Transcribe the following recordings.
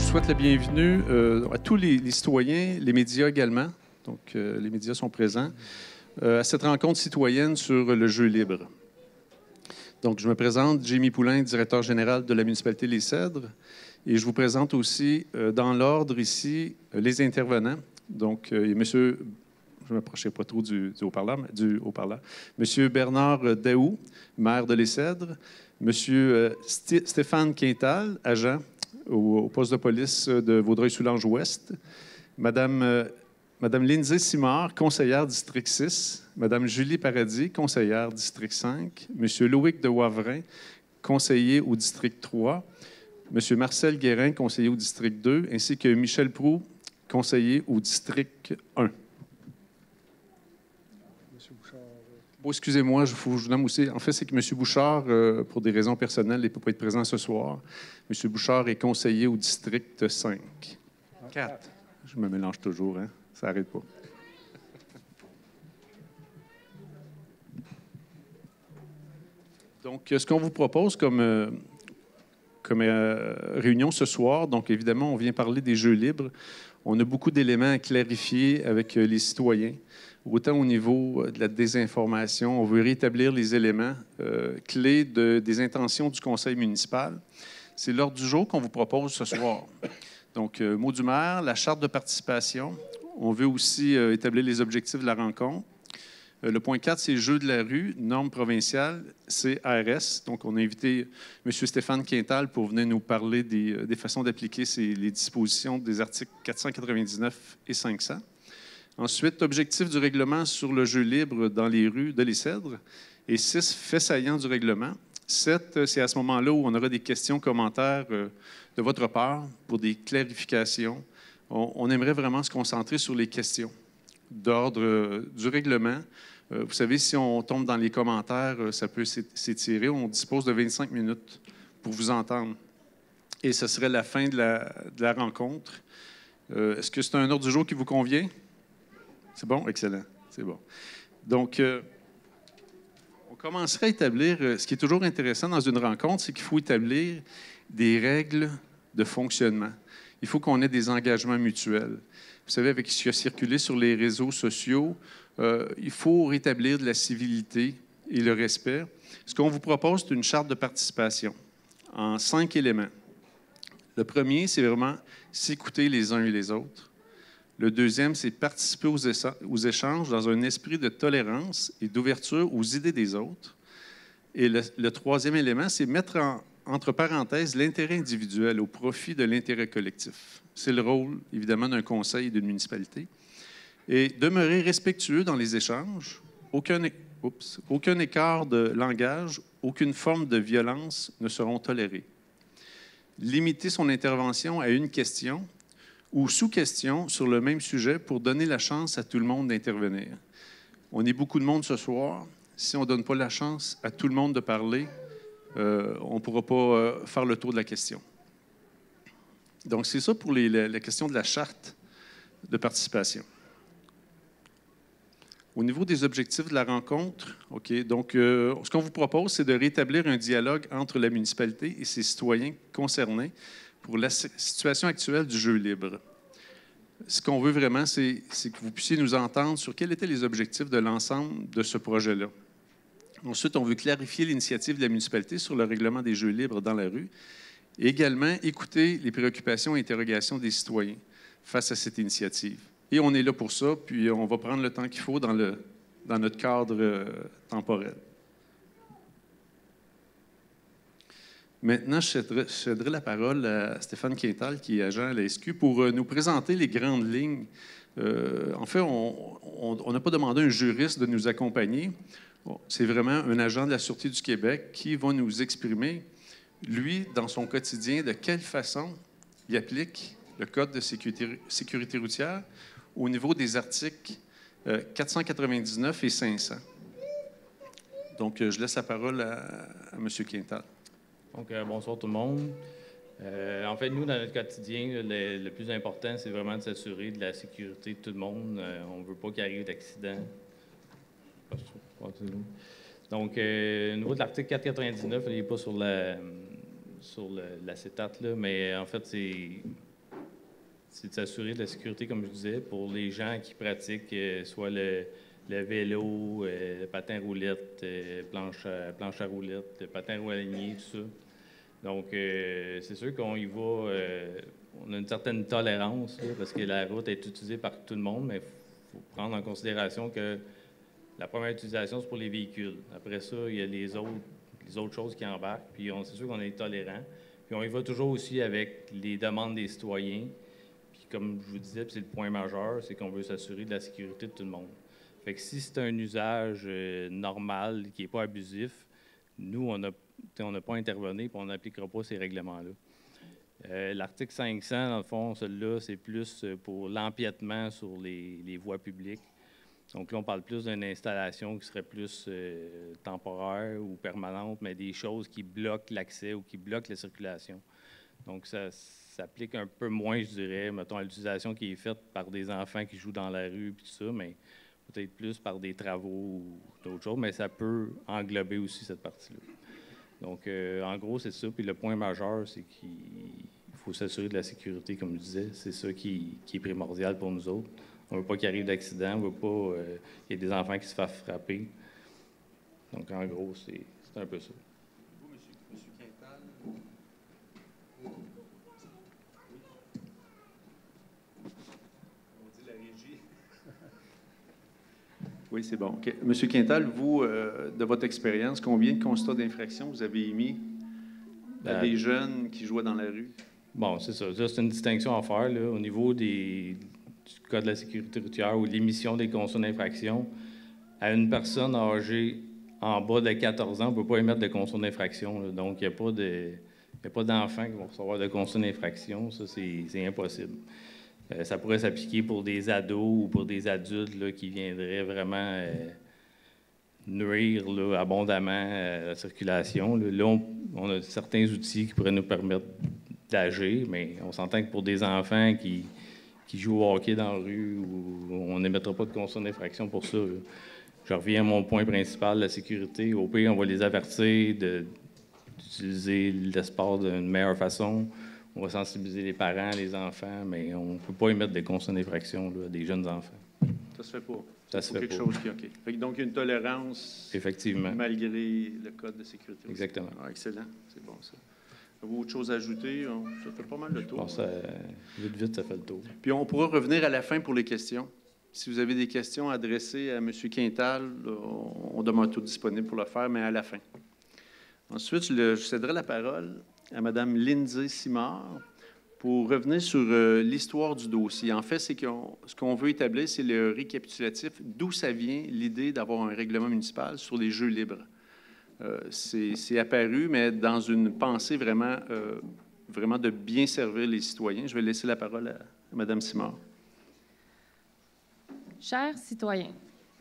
souhaite la bienvenue à tous les citoyens, les médias également. Donc, les médias sont présents à cette rencontre citoyenne sur le jeu libre. Donc, je me présente, Jamie Poulain, directeur général de la municipalité Les Cèdres, et je vous présente aussi, dans l'ordre ici, les intervenants. Donc, il y a monsieur, je ne m'approcherai pas trop du haut-parleur, monsieur Bernard Daou, maire de Les Cèdres, monsieur Stéphane Quintal, agent au poste de police de Vaudreuil-Soulanges-Ouest, Madame Lindsay Simard, conseillère district 6, Madame Julie Paradis, conseillère district 5, Monsieur Loïc de Wavrin, conseiller au district 3, Monsieur Marcel Guérin, conseiller au district 2, ainsi que Michel Proulx, conseiller au district 1. Oh, excusez-moi, je vous nomme aussi. En fait, c'est que M. Bouchard, pour des raisons personnelles, ne peut pas être présent ce soir. M. Bouchard est conseiller au district 5. 4. Je me mélange toujours, hein? Ça n'arrête pas. Donc, ce qu'on vous propose comme réunion ce soir, donc évidemment, on vient parler des jeux libres. On a beaucoup d'éléments à clarifier avec les citoyens. Autant au niveau de la désinformation, on veut rétablir les éléments clés des intentions du conseil municipal. C'est l'ordre du jour qu'on vous propose ce soir. Donc, mot du maire, la charte de participation. On veut aussi établir les objectifs de la rencontre. Le point 4, c'est Jeux de la rue, normes provinciales, CRS. Donc, on a invité M. Stéphane Quintal pour venir nous parler des façons d'appliquer les dispositions des articles 499 et 500. Ensuite, objectif du règlement sur le jeu libre dans les rues de Les Cèdres. Et 6, faits saillants du règlement. 7, c'est à ce moment-là où on aura des questions, commentaires de votre part pour des clarifications. On aimerait vraiment se concentrer sur les questions d'ordre du règlement. Vous savez, si on tombe dans les commentaires, ça peut s'étirer. On dispose de 25 minutes pour vous entendre. Et ce serait la fin de la rencontre. Est-ce que c'est un ordre du jour qui vous convient? C'est bon? Excellent. C'est bon. Donc, on commencerait à établir, ce qui est toujours intéressant dans une rencontre, c'est qu'il faut établir des règles de fonctionnement. Il faut qu'on ait des engagements mutuels. Vous savez, avec ce qui a circulé sur les réseaux sociaux, il faut rétablir de la civilité et le respect. Ce qu'on vous propose, c'est une charte de participation en 5 éléments. Le premier, c'est vraiment s'écouter les uns et les autres. Le deuxième, c'est participer aux échanges dans un esprit de tolérance et d'ouverture aux idées des autres. Et le troisième élément, c'est mettre entre parenthèses l'intérêt individuel au profit de l'intérêt collectif. C'est le rôle, évidemment, d'un conseil et d'une municipalité. Et demeurer respectueux dans les échanges, aucun écart de langage, aucune forme de violence ne seront tolérés. Limiter son intervention à une question ou sous-question sur le même sujet pour donner la chance à tout le monde d'intervenir. On est beaucoup de monde ce soir. Si on ne donne pas la chance à tout le monde de parler, on ne pourra pas faire le tour de la question. Donc, c'est ça pour la question de la charte de participation. Au niveau des objectifs de la rencontre, donc, ce qu'on vous propose, c'est de rétablir un dialogue entre la municipalité et ses citoyens concernés pour la situation actuelle du jeu libre. Ce qu'on veut vraiment, c'est que vous puissiez nous entendre sur quels étaient les objectifs de l'ensemble de ce projet-là. Ensuite, on veut clarifier l'initiative de la municipalité sur le règlement des jeux libres dans la rue et également écouter les préoccupations et interrogations des citoyens face à cette initiative. Et on est là pour ça, puis on va prendre le temps qu'il faut dans notre cadre temporel. Maintenant, je céderai la parole à Stéphane Quintal, qui est agent à la SQ, pour nous présenter les grandes lignes. En fait, on n'a pas demandé à un juriste de nous accompagner. C'est vraiment un agent de la Sûreté du Québec qui va nous exprimer, lui, dans son quotidien, de quelle façon il applique le Code de sécurité routière au niveau des articles 499 et 500. Donc, je laisse la parole à M. Quintal. Donc, bonsoir tout le monde. En fait, nous, dans notre quotidien, le plus important, c'est vraiment de s'assurer de la sécurité de tout le monde. On ne veut pas qu'il arrive d'accident. Donc, au niveau de l'article 499, il n'est pas sur l'acétate, là, mais en fait, c'est de s'assurer de la sécurité, comme je disais, pour les gens qui pratiquent soit le vélo, le patin roulette, planche à roulettes, le patin roue aligné, tout ça. Donc, c'est sûr qu'on y va, on a une certaine tolérance, là, parce que la route est utilisée par tout le monde, mais il faut prendre en considération que la première utilisation, c'est pour les véhicules. Après ça, il y a les autres choses qui embarquent, puis c'est sûr qu'on est tolérant. Puis on y va toujours aussi avec les demandes des citoyens. Puis comme je vous disais, puis c'est le point majeur, c'est qu'on veut s'assurer de la sécurité de tout le monde. Fait que si c'est un usage normal, qui n'est pas abusif, nous, on n'a pas intervenu, puis on n'appliquera pas ces règlements-là. L'article 500, dans le fond, celui-là, c'est plus pour l'empiètement sur les voies publiques. Donc là, on parle plus d'une installation qui serait plus temporaire ou permanente, mais des choses qui bloquent l'accès ou qui bloquent la circulation. Donc ça s'applique un peu moins, je dirais, mettons, à l'utilisation qui est faite par des enfants qui jouent dans la rue, puis tout ça, mais peut-être plus par des travaux ou d'autres choses, mais ça peut englober aussi cette partie-là. Donc, en gros, c'est ça. Puis le point majeur, c'est qu'il faut s'assurer de la sécurité, comme je disais. C'est ça qui est primordial pour nous autres. On ne veut pas qu'il arrive d'accident, on ne veut pas qu'il y ait des enfants qui se fassent frapper. Donc, en gros, c'est un peu ça. Vous, monsieur Quintal? On dit la régie. Oui, c'est bon. Okay. Monsieur Quintal, vous, de votre expérience, combien de constats d'infraction vous avez émis à des jeunes qui jouaient dans la rue? Bon, c'est ça. Ça, c'est une distinction à faire là, au niveau du Code de la sécurité routière ou l'émission des constats d'infraction. À une personne âgée en bas de 14 ans, on ne peut pas émettre de constats d'infraction. Là. Donc, il n'y a pas d'enfants qui vont recevoir de constats d'infraction. Ça, c'est impossible. Ça pourrait s'appliquer pour des ados ou pour des adultes là, qui viendraient vraiment nuire là, abondamment à la circulation. Là, on a certains outils qui pourraient nous permettre d'agir, mais on s'entend que pour des enfants qui jouent au hockey dans la rue, on n'émettra pas de constat d'infraction pour ça. Là. Je reviens à mon point principal, la sécurité. Au pire, on va les avertir d'utiliser l'espace d'une meilleure façon. On va sensibiliser les parents, les enfants, mais on ne peut pas émettre des constats d'infraction à des jeunes enfants. Ça se fait pas. Ça se fait quelque pas. Chose qui OK. Fait que donc, il y a une tolérance. Effectivement. Malgré le code de sécurité. Aussi. Exactement. Ah, excellent. C'est bon, ça. Avez-vous autre chose à ajouter? Ça fait pas mal le tour. Bon, vite, ça fait le tour. Puis on pourra revenir à la fin pour les questions. Si vous avez des questions adressées à M. Quintal, on demeure tout disponible pour le faire, mais à la fin. Ensuite, je céderai la parole à Mme Lindsay Simard pour revenir sur l'histoire du dossier. En fait, c'est ce qu'on veut établir, c'est le récapitulatif, d'où ça vient l'idée d'avoir un règlement municipal sur les jeux libres. C'est apparu, mais dans une pensée vraiment de bien servir les citoyens. Je vais laisser la parole à Mme Simard. Chers citoyens,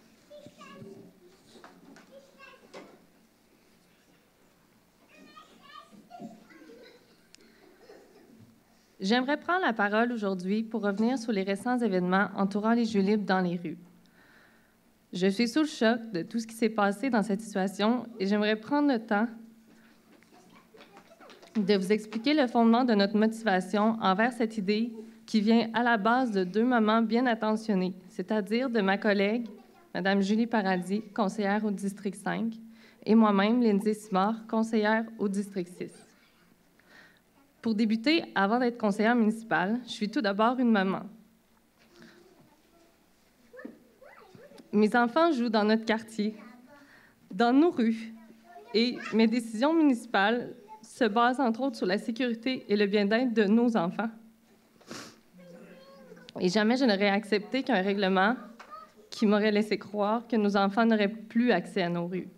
j'aimerais prendre la parole aujourd'hui pour revenir sur les récents événements entourant les Jeux libres dans les rues. Je suis sous le choc de tout ce qui s'est passé dans cette situation et j'aimerais prendre le temps de vous expliquer le fondement de notre motivation envers cette idée qui vient à la base de deux mamans bien attentionnées, c'est-à-dire de ma collègue, Mme Julie Paradis, conseillère au District 5, et moi-même, Lindsay Simard, conseillère au District 6. Pour débuter, avant d'être conseillère municipale, je suis tout d'abord une maman. Mes enfants jouent dans notre quartier, dans nos rues, et mes décisions municipales se basent entre autres sur la sécurité et le bien-être de nos enfants. Et jamais je n'aurais accepté qu'un règlement qui m'aurait laissé croire que nos enfants n'auraient plus accès à nos rues.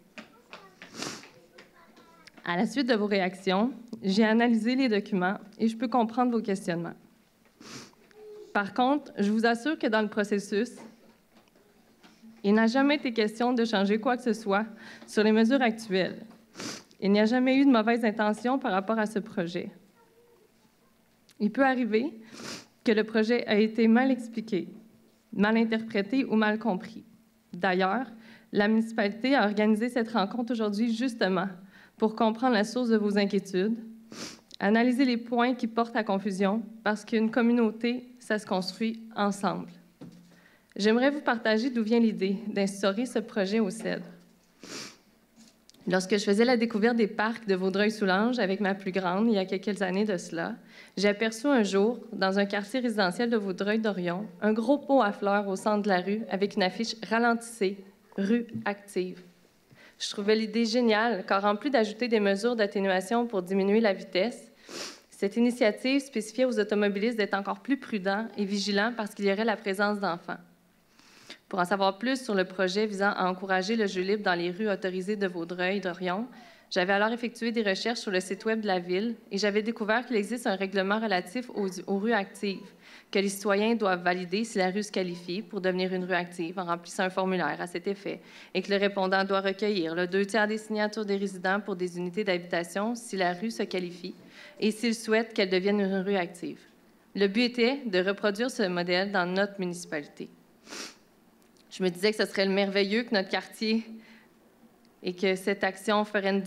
À la suite de vos réactions, j'ai analysé les documents et je peux comprendre vos questionnements. Par contre, je vous assure que dans le processus, il n'a jamais été question de changer quoi que ce soit sur les mesures actuelles. Il n'y a jamais eu de mauvaise intention par rapport à ce projet. Il peut arriver que le projet a été mal expliqué, mal interprété ou mal compris. D'ailleurs, la municipalité a organisé cette rencontre aujourd'hui justement pour comprendre la source de vos inquiétudes, analyser les points qui portent à confusion parce qu'une communauté ça se construit ensemble. J'aimerais vous partager d'où vient l'idée d'instaurer ce projet au CEDRE. Lorsque je faisais la découverte des parcs de Vaudreuil-Soulanges avec ma plus grande, il y a quelques années de cela, j'ai aperçu un jour, dans un quartier résidentiel de Vaudreuil-Dorion, un gros pot à fleurs au centre de la rue avec une affiche « Ralentissez, rue active ». Je trouvais l'idée géniale, car en plus d'ajouter des mesures d'atténuation pour diminuer la vitesse, cette initiative spécifiait aux automobilistes d'être encore plus prudents et vigilants parce qu'il y aurait la présence d'enfants. Pour en savoir plus sur le projet visant à encourager le jeu libre dans les rues autorisées de Vaudreuil-Dorion, j'avais alors effectué des recherches sur le site Web de la Ville et j'avais découvert qu'il existe un règlement relatif aux rues actives, que les citoyens doivent valider si la rue se qualifie pour devenir une rue active en remplissant un formulaire à cet effet et que le répondant doit recueillir le 2/3 des signatures des résidents pour des unités d'habitation si la rue se qualifie et s'ils souhaitent qu'elle devienne une rue active. Le but était de reproduire ce modèle dans notre municipalité. Je me disais que ce serait merveilleux que notre quartier et que cette action ferait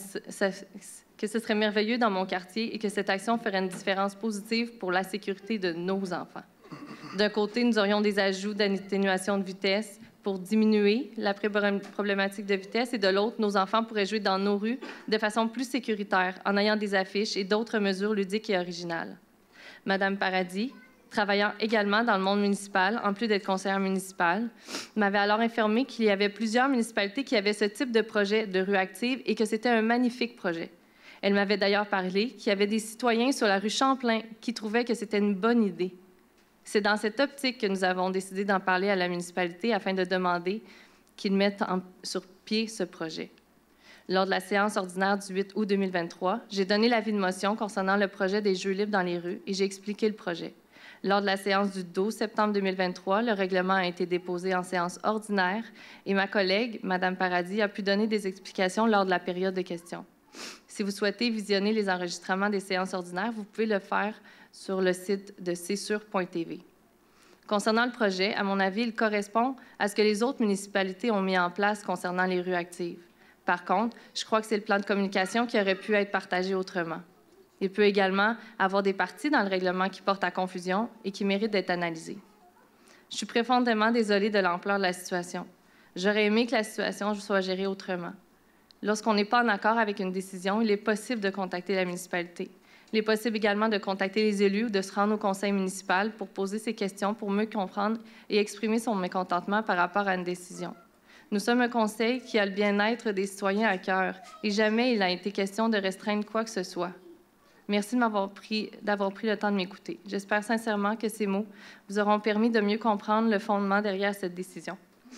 que ce serait merveilleux dans mon quartier et que cette action ferait une différence positive pour la sécurité de nos enfants. D'un côté, nous aurions des ajouts d'atténuation de vitesse pour diminuer la problématique de vitesse et de l'autre, nos enfants pourraient jouer dans nos rues de façon plus sécuritaire en ayant des affiches et d'autres mesures ludiques et originales. Madame Paradis, travaillant également dans le monde municipal, en plus d'être conseillère municipale, m'avait alors informé qu'il y avait plusieurs municipalités qui avaient ce type de projet de rue active et que c'était un magnifique projet. Elle m'avait d'ailleurs parlé qu'il y avait des citoyens sur la rue Champlain qui trouvaient que c'était une bonne idée. C'est dans cette optique que nous avons décidé d'en parler à la municipalité afin de demander qu'ils mettent sur pied ce projet. Lors de la séance ordinaire du 8 août 2023, j'ai donné l'avis de motion concernant le projet des jeux libres dans les rues et j'ai expliqué le projet. Lors de la séance du 12 septembre 2023, le règlement a été déposé en séance ordinaire et ma collègue, Mme Paradis, a pu donner des explications lors de la période de questions. Si vous souhaitez visionner les enregistrements des séances ordinaires, vous pouvez le faire sur le site de csur.tv. Concernant le projet, à mon avis, il correspond à ce que les autres municipalités ont mis en place concernant les rues actives. Par contre, je crois que c'est le plan de communication qui aurait pu être partagé autrement. Il peut également avoir des parties dans le règlement qui portent à confusion et qui méritent d'être analysées. Je suis profondément désolée de l'ampleur de la situation. J'aurais aimé que la situation soit gérée autrement. Lorsqu'on n'est pas en accord avec une décision, il est possible de contacter la municipalité. Il est possible également de contacter les élus ou de se rendre au conseil municipal pour poser ses questions, pour mieux comprendre et exprimer son mécontentement par rapport à une décision. Nous sommes un conseil qui a le bien-être des citoyens à cœur et jamais il a été question de restreindre quoi que ce soit. Merci d'avoir pris le temps de m'écouter. J'espère sincèrement que ces mots vous auront permis de mieux comprendre le fondement derrière cette décision.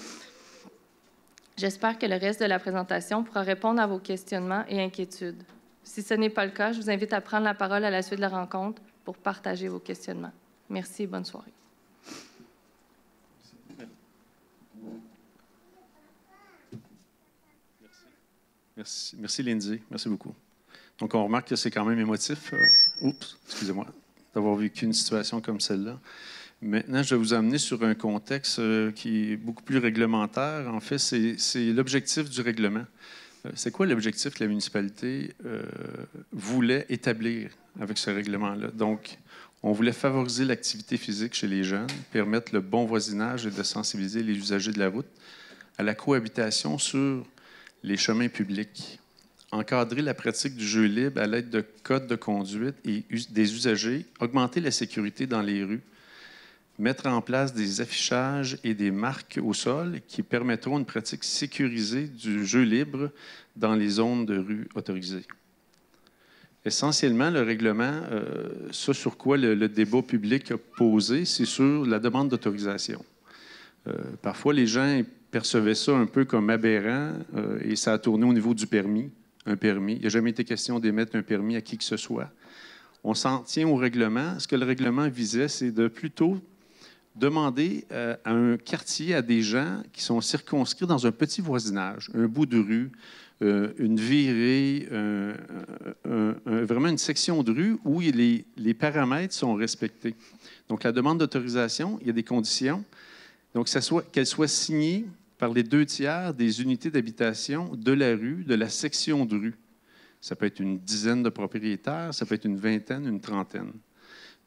J'espère que le reste de la présentation pourra répondre à vos questionnements et inquiétudes. Si ce n'est pas le cas, je vous invite à prendre la parole à la suite de la rencontre pour partager vos questionnements. Merci et bonne soirée. Merci Lindsay. Merci beaucoup. Donc, on remarque que c'est quand même émotif. Excusez-moi, d'avoir vécu une situation comme celle-là. Maintenant, je vais vous amener sur un contexte qui est beaucoup plus réglementaire. En fait, c'est l'objectif du règlement. C'est quoi l'objectif que la municipalité voulait établir avec ce règlement-là? Donc, on voulait favoriser l'activité physique chez les jeunes, permettre le bon voisinage et de sensibiliser les usagers de la route à la cohabitation sur les chemins publics. Encadrer la pratique du jeu libre à l'aide de codes de conduite et des usagers, augmenter la sécurité dans les rues, mettre en place des affichages et des marques au sol qui permettront une pratique sécurisée du jeu libre dans les zones de rue autorisées. Essentiellement, le règlement, ce sur quoi le débat public a posé, c'est sur la demande d'autorisation. Parfois, les gens percevaient ça un peu comme aberrant et ça a tourné au niveau du permis. Un permis. Il n'a jamais été question d'émettre un permis à qui que ce soit. On s'en tient au règlement. Ce que le règlement visait, c'est de plutôt demander à un quartier, à des gens qui sont circonscrits dans un petit voisinage, un bout de rue, une virée, vraiment une section de rue où les paramètres sont respectés. Donc, la demande d'autorisation, il y a des conditions. Donc, qu'elle soit signée par les 2/3 des unités d'habitation de la rue, de la section de rue. Ça peut être une dizaine de propriétaires, ça peut être une vingtaine, une trentaine.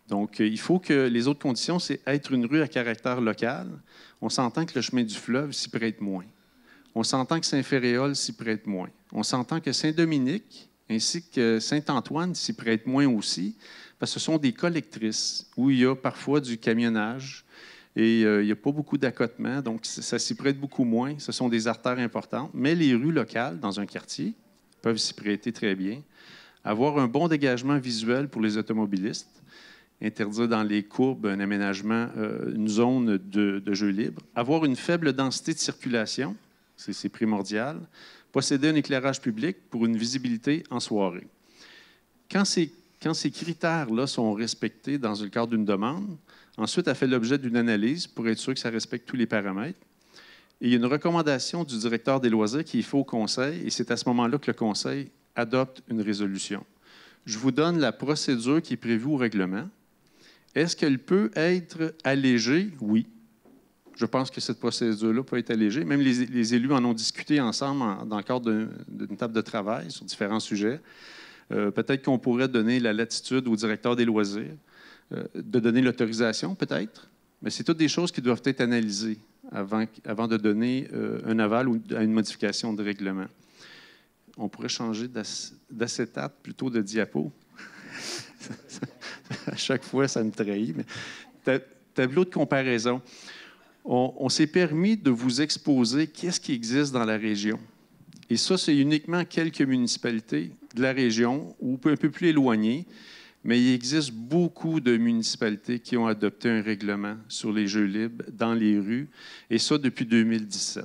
Donc, il faut que les autres conditions, c'est être une rue à caractère local. On s'entend que le chemin du fleuve s'y prête moins. On s'entend que Saint-Féréol s'y prête moins. On s'entend que Saint-Dominique ainsi que Saint-Antoine s'y prête moins aussi, parce que ce sont des collectrices où il y a parfois du camionnage et il n'y a pas beaucoup d'accotements, donc ça s'y prête beaucoup moins. Ce sont des artères importantes, mais les rues locales dans un quartier peuvent s'y prêter très bien. Avoir un bon dégagement visuel pour les automobilistes, interdire dans les courbes un aménagement, une zone de jeu libre. Avoir une faible densité de circulation, c'est primordial. Posséder un éclairage public pour une visibilité en soirée. Quand ces critères-là sont respectés dans le cadre d'une demande, ensuite, elle fait l'objet d'une analyse pour être sûr que ça respecte tous les paramètres. Et il y a une recommandation du directeur des loisirs qui est fait au conseil, et c'est à ce moment-là que le conseil adopte une résolution. Je vous donne la procédure qui est prévue au règlement. Est-ce qu'elle peut être allégée? Oui. Je pense que cette procédure-là peut être allégée. Même les élus en ont discuté ensemble dans le cadre d'une table de travail sur différents sujets. Peut-être qu'on pourrait donner la latitude au directeur des loisirs, de donner l'autorisation, peut-être. Mais c'est toutes des choses qui doivent être analysées avant de donner un aval ou à une modification de règlement. On pourrait changer d'acétate plutôt de diapo. À chaque fois, ça me trahit. Mais tableau de comparaison. On s'est permis de vous exposer qu'est-ce qui existe dans la région. Et ça, c'est uniquement quelques municipalités de la région ou un peu plus éloignées, mais il existe beaucoup de municipalités qui ont adopté un règlement sur les jeux libres dans les rues, et ça depuis 2017.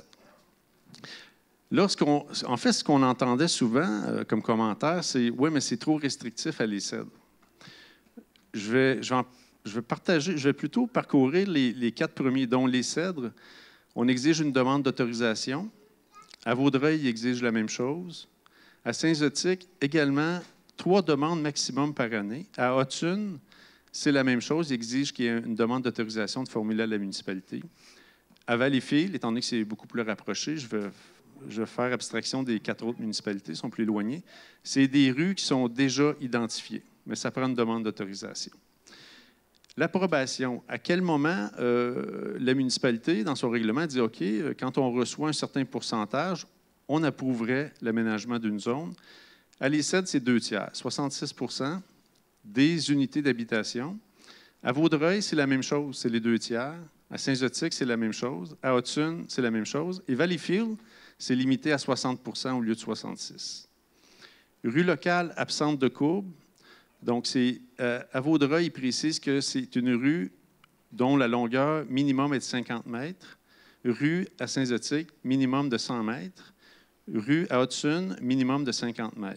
En fait, ce qu'on entendait souvent comme commentaire, c'est « Oui, mais c'est trop restrictif à l'ESSED ». Je vais plutôt parcourir les 4 premiers, dont les cèdres. On exige une demande d'autorisation. À Vaudreuil, il exige la même chose. À Saint-Zotique, également, 3 demandes maximum par année. À Hotune, c'est la même chose. Il exige qu'il y ait une demande d'autorisation de formuler à la municipalité. À Valleyfield, étant donné que c'est beaucoup plus rapproché, je vais faire abstraction des 4 autres municipalités, qui sont plus éloignées. C'est des rues qui sont déjà identifiées, mais ça prend une demande d'autorisation. L'approbation, à quel moment la municipalité, dans son règlement, dit « OK, quand on reçoit un certain pourcentage, on approuverait l'aménagement d'une zone ». À l'ESSED, c'est 2/3, 66 % des unités d'habitation. À Vaudreuil, c'est la même chose, c'est les 2/3. À Saint-Zotique, c'est la même chose. À Hotune, c'est la même chose. Et Valleyfield, c'est limité à 60 % au lieu de 66 %. Rue locale absente de courbe. Donc, à Vaudreuil, il précise que c'est une rue dont la longueur minimum est de 50 mètres. Rue à Saint-Zotique, minimum de 100 mètres. Rue à Hotune, minimum de 50 mètres.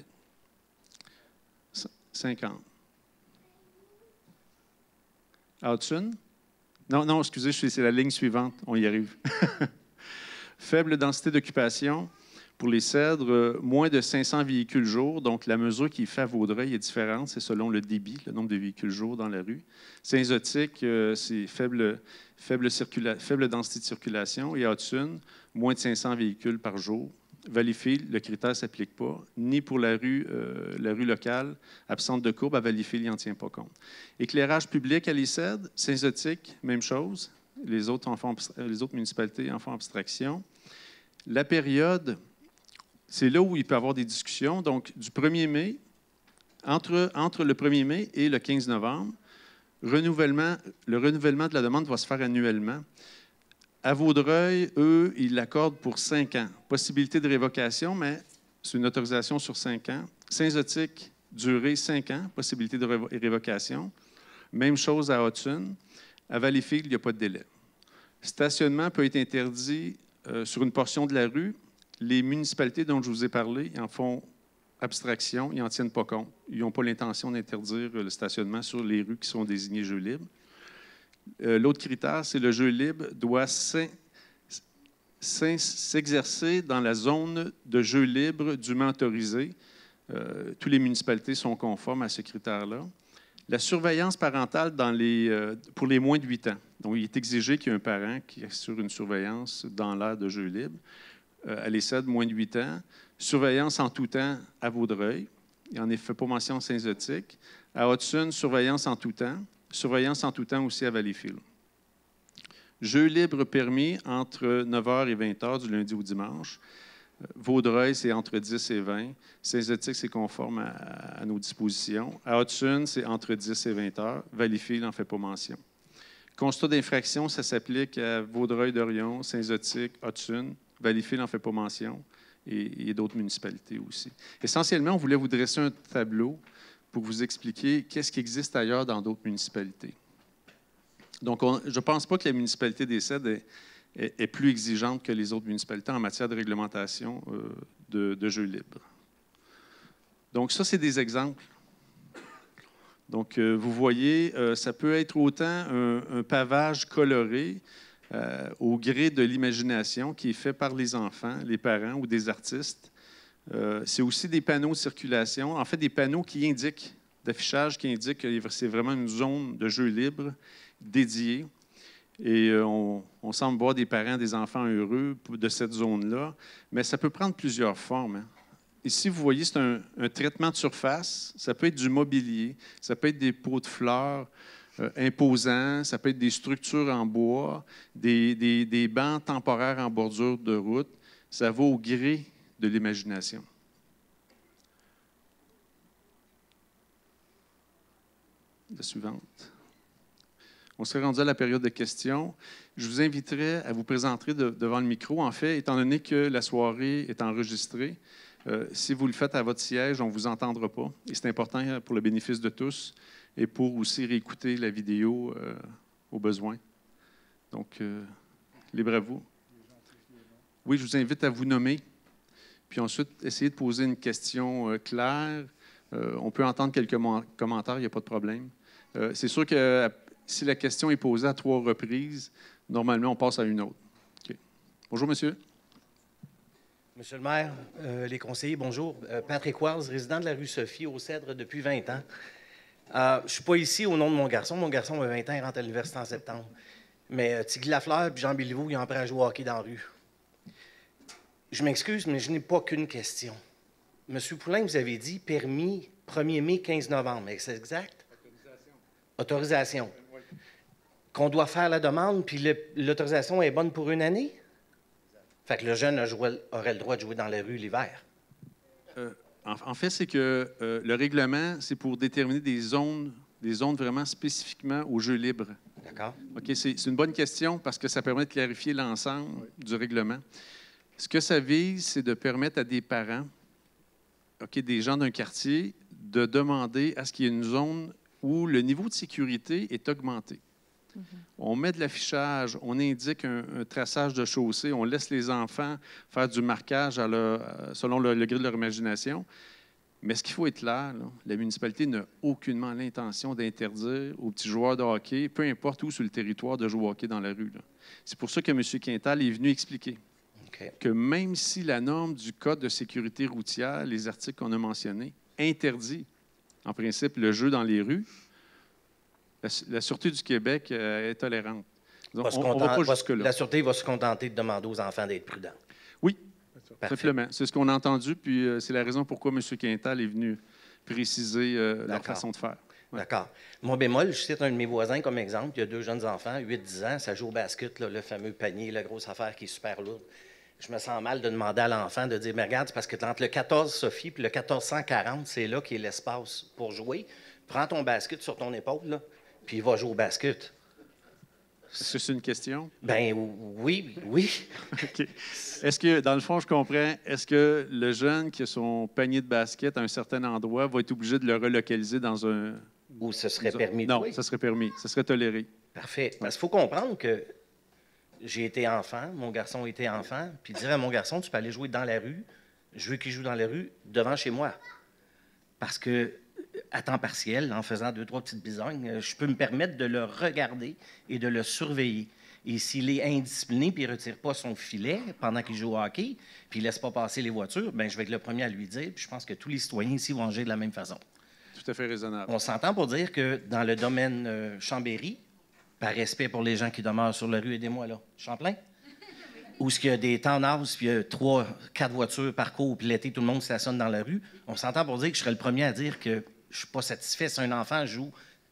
50. À Hotune? Non, excusez, c'est la ligne suivante. On y arrive. Faible densité d'occupation. Pour les cèdres, moins de 500 véhicules jour. Donc, la mesure qui est faite à Vaudreuil est différente. C'est selon le débit, le nombre de véhicules jour dans la rue. Saint-Zotique, c'est faible densité de circulation. Et à Hotune, moins de 500 véhicules par jour. Valleyfield, le critère ne s'applique pas, ni pour la rue locale, absente de courbe. À Valleyfield, il n'en tient pas compte. Éclairage public à l'ESSED, Saint-Zotique, même chose. Les autres municipalités en font abstraction. La période, c'est là où il peut y avoir des discussions. Donc, du 1er mai, entre le 1er mai et le 15 novembre, le renouvellement de la demande va se faire annuellement. À Vaudreuil, eux, ils l'accordent pour 5 ans. Possibilité de révocation, mais c'est une autorisation sur 5 ans. Saint-Zotique, durée 5 ans, possibilité de révocation. Même chose à Hotune. À Valleyfield, il n'y a pas de délai. Stationnement peut être interdit sur une portion de la rue. Les municipalités dont je vous ai parlé en font abstraction, ils n'en tiennent pas compte. Ils n'ont pas l'intention d'interdire le stationnement sur les rues qui sont désignées jeux libres. L'autre critère, c'est le jeu libre doit s'exercer dans la zone de jeu libre dûment autorisée. Toutes les municipalités sont conformes à ce critère-là. La surveillance parentale pour les moins de 8 ans. Donc, il est exigé qu'il y ait un parent qui assure une surveillance dans l'aire de jeu libre. À l'ESSED, moins de 8 ans. Surveillance en tout temps à Vaudreuil. Il n'en est fait pas mention à Saint-Zotique. À Hotune, surveillance en tout temps. Surveillance en tout temps aussi à Valleyfield. Jeux libres permis entre 9h et 20h du lundi au dimanche. Vaudreuil, c'est entre 10 et 20. Saint-Zotique, c'est conforme à nos dispositions. À Hudson, c'est entre 10 et 20 heures. Valleyfield n'en fait pas mention. Constat d'infraction, ça s'applique à Vaudreuil-Dorion, Saint-Zotique, Hudson. Valleyfield n'en fait pas mention. Et d'autres municipalités aussi. Essentiellement, on voulait vous dresser un tableau pour vous expliquer qu'est-ce qui existe ailleurs dans d'autres municipalités. Donc, je ne pense pas que la municipalité des Cèdres est plus exigeante que les autres municipalités en matière de réglementation de jeux libres. Donc, ça, c'est des exemples. Donc, vous voyez, ça peut être autant un pavage coloré au gré de l'imagination qui est fait par les enfants, les parents ou des artistes. C'est aussi des panneaux de circulation, en fait, des panneaux qui indiquent, d'affichage qui indiquent que c'est vraiment une zone de jeux libres dédiée. Et on semble voir des parents, des enfants heureux de cette zone-là, mais ça peut prendre plusieurs formes. Hein. Ici, vous voyez, c'est un traitement de surface. Ça peut être du mobilier, ça peut être des pots de fleurs imposants, ça peut être des structures en bois, des bancs temporaires en bordure de route. Ça va au gré de l'imagination. La suivante. On serait rendu à la période de questions. Je vous inviterai à vous présenter devant le micro. En fait, étant donné que la soirée est enregistrée, si vous le faites à votre siège, on ne vous entendra pas. Et c'est important pour le bénéfice de tous et pour aussi réécouter la vidéo au besoin. Donc, libre à vous. Oui, je vous invite à vous nommer. Puis ensuite, essayez de poser une question claire. On peut entendre quelques commentaires, il n'y a pas de problème. C'est sûr que si la question est posée à 3 reprises, normalement, on passe à une autre. Okay. Bonjour, monsieur. Monsieur le maire, les conseillers, bonjour. Patrick Wars, résident de la rue Sophie, aux Cèdres, depuis 20 ans. Je ne suis pas ici au nom de mon garçon. Mon garçon a 20 ans, il rentre à l'université en septembre. Mais Tigui Lafleur et Jean Béliveau, ils ont appris à jouer au hockey dans la rue. Je m'excuse, mais je n'ai pas qu'une question. Monsieur Poulain, vous avez dit permis 1er mai, 15 novembre. Est-ce exact? Autorisation. Qu'on doit faire la demande, puis l'autorisation est bonne pour 1 année? Fait que le jeune aurait le droit de jouer dans la rue l'hiver. En fait, c'est que le règlement, c'est pour déterminer des zones vraiment spécifiquement aux jeux libres. D'accord. OK, c'est une bonne question parce que ça permet de clarifier l'ensemble du règlement. Ce que ça vise, c'est de permettre à des parents, des gens d'un quartier, de demander à ce qu'il y ait une zone où le niveau de sécurité est augmenté. Mm-hmm. On met de l'affichage, on indique un traçage de chaussée, on laisse les enfants faire du marquage selon le gré de leur imagination. Mais ce qu'il faut être clair, là, la municipalité n'a aucunement l'intention d'interdire aux petits joueurs de hockey, peu importe où sur le territoire, de jouer au hockey dans la rue. C'est pour ça que M. Quintal est venu expliquer que même si la norme du Code de sécurité routière, les articles qu'on a mentionnés, interdit en principe le jeu dans les rues, la Sûreté du Québec est tolérante. Donc, on va pas jusque-là. La Sûreté va se contenter de demander aux enfants d'être prudents. Oui, simplement. C'est ce qu'on a entendu, puis c'est la raison pourquoi M. Quintal est venu préciser leur façon de faire. Ouais. D'accord. Mon bémol, je cite un de mes voisins comme exemple. Il y a 2 jeunes enfants, 8-10 ans, ça joue au basket, là, le fameux panier, la grosse affaire qui est super lourde. Je me sens mal de demander à l'enfant de dire, mais regarde, c'est parce que entre le 14 Sophie et le 1440, c'est là qu'il y a l'espace pour jouer. Prends ton basket sur ton épaule, là, puis il va jouer au basket. Est-ce que c'est une question? Ben oui. OK. Est-ce que, dans le fond, je comprends, est-ce que le jeune qui a son panier de basket à un certain endroit va être obligé de le relocaliser dans un... Ou ce serait permis de Non, jouer? ça serait permis. Ça serait toléré. Parfait. Parce qu'il faut comprendre que j'ai été enfant, mon garçon était enfant, puis dire à mon garçon, tu peux aller jouer dans la rue, je veux qu'il joue dans la rue devant chez moi. Parce que, à temps partiel, en faisant 2-3 petites bisognes, je peux me permettre de le regarder et de le surveiller. Et s'il est indiscipliné puis il ne retire pas son filet pendant qu'il joue au hockey, puis il ne laisse pas passer les voitures, bien, je vais être le premier à lui dire, puis je pense que tous les citoyens ici vont agir de la même façon. Tout à fait raisonnable. On s'entend pour dire que dans le domaine Chambéry, par respect pour les gens qui demeurent sur la rue, aidez-moi là, Champlain, où il y a des temps d'âge, puis il y a 3-4 voitures par cours, puis l'été, tout le monde stationne dans la rue, on s'entend pour dire que je serais le premier à dire que je ne suis pas satisfait si un enfant joue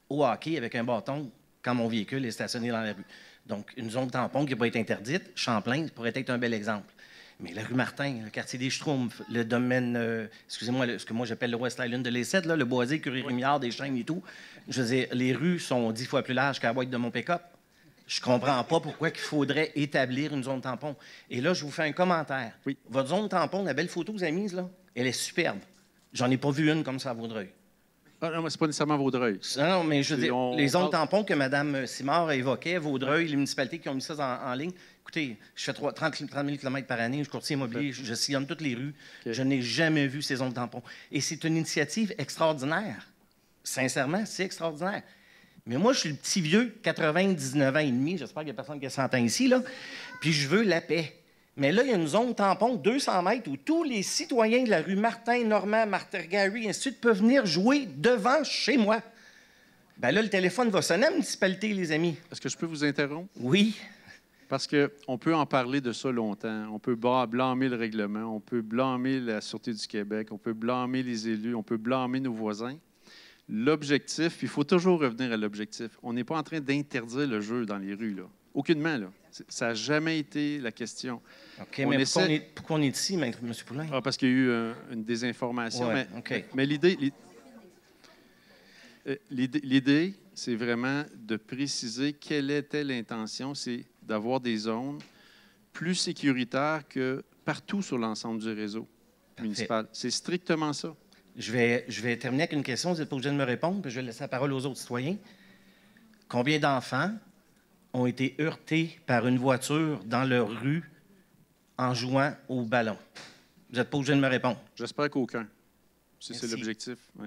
au hockey avec un bâton quand mon véhicule est stationné dans la rue. Donc, une zone tampon qui peut être interdite, Champlain pourrait être un bel exemple. Mais la rue Martin, le quartier des Schtroumpfs, le domaine, excusez-moi, ce que moi j'appelle le West Island de l'Essette, le Boisé, Curie-Rémillard, des Chênes et tout, je veux dire, les rues sont 10 fois plus larges qu'à la boîte de mon pick-up. Je comprends pas pourquoi il faudrait établir une zone tampon. Et là, je vous fais un commentaire. Oui. Votre zone tampon, la belle photo que vous avez mise, là, elle est superbe. J'en ai pas vu une comme ça à Vaudreuil. Ah non, mais c'est pas nécessairement Vaudreuil. Non, mais je veux dire, les zones parle... tampons que Mme Simard évoquait, Vaudreuil, les municipalités qui ont mis ça en ligne. Écoutez, je fais 30 000 km par année, je suis courtier immobilier, je sillonne toutes les rues. Okay. Je n'ai jamais vu ces zones tampons. Et c'est une initiative extraordinaire. Sincèrement, c'est extraordinaire. Mais moi, je suis le petit vieux, 99 ans et demi, j'espère qu'il n'y a personne qui a 100 ans ici, là, puis je veux la paix. Mais là, il y a une zone tampon de 200 mètres où tous les citoyens de la rue Martin, Normand, Martin-Garry, ainsi de suite, peuvent venir jouer devant chez moi. Bien là, le téléphone va sonner à la municipalité, les amis. Est-ce que je peux vous interrompre? Oui. Parce qu'on peut en parler de ça longtemps. On peut blâmer le règlement, on peut blâmer la Sûreté du Québec, on peut blâmer les élus, on peut blâmer nos voisins. L'objectif, il faut toujours revenir à l'objectif. On n'est pas en train d'interdire le jeu dans les rues, là. Aucunement, là. Ça n'a jamais été la question. OK, mais pourquoi on est ici, M. Poulin? Ah, parce qu'il y a eu une désinformation. Ouais, OK. Mais l'idée, c'est vraiment de préciser quelle était l'intention. C'est d'avoir des zones plus sécuritaires que partout sur l'ensemble du réseau municipal. C'est strictement ça. Je vais terminer avec une question. Vous n'êtes pas obligé de me répondre, puis je vais laisser la parole aux autres citoyens. Combien d'enfants ont été heurtés par une voiture dans leur rue en jouant au ballon? Vous n'êtes pas obligé de me répondre. J'espère qu'aucun. Si c'est l'objectif. Ouais.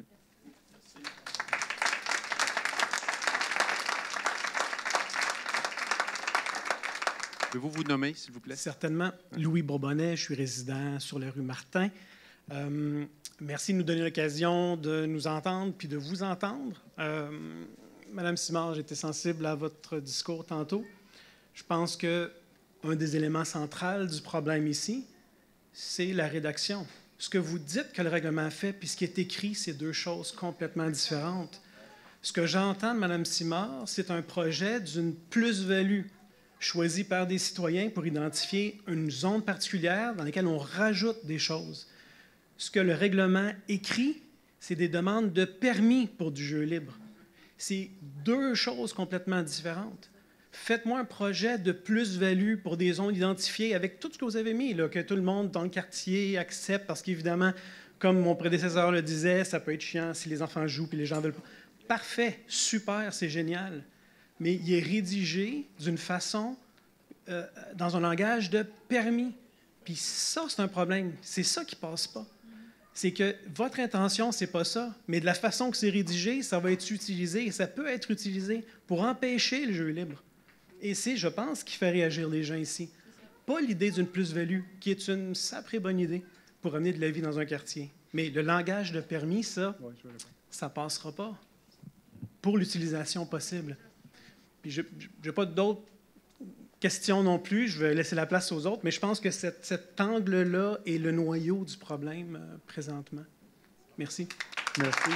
Pouvez-vous vous nommer, s'il vous plaît? Certainement. Louis Bourbonnais, je suis résident sur la rue Martin. Merci de nous donner l'occasion de nous entendre puis de vous entendre. Madame Simard, j'étais sensible à votre discours tantôt. Je pense qu'un des éléments centraux du problème ici, c'est la rédaction. Ce que vous dites que le règlement fait puis ce qui est écrit, c'est deux choses complètement différentes. Ce que j'entends de Mme Simard, c'est un projet d'une plus-value choisi par des citoyens pour identifier une zone particulière dans laquelle on rajoute des choses. Ce que le règlement écrit, c'est des demandes de permis pour du jeu libre. C'est deux choses complètement différentes. Faites-moi un projet de plus-value pour des zones identifiées avec tout ce que vous avez mis, là, que tout le monde dans le quartier accepte, parce qu'évidemment, comme mon prédécesseur le disait, ça peut être chiant si les enfants jouent et les gens veulent pas. Parfait, super, c'est génial. Mais il est rédigé d'une façon, dans un langage de permis. Puis ça, c'est un problème. C'est ça qui ne passe pas. C'est que votre intention, c'est pas ça, mais de la façon que c'est rédigé, ça va être utilisé, et ça peut être utilisé pour empêcher le jeu libre. Et c'est, je pense, ce qui fait réagir les gens ici. Pas l'idée d'une plus-value, qui est une sacrée bonne idée pour amener de la vie dans un quartier. Mais le langage de permis, ça ne passera pas pour l'utilisation possible. Puis je n'ai pas d'autres questions non plus, je vais laisser la place aux autres, mais je pense que cet angle-là est le noyau du problème présentement. Merci. Merci.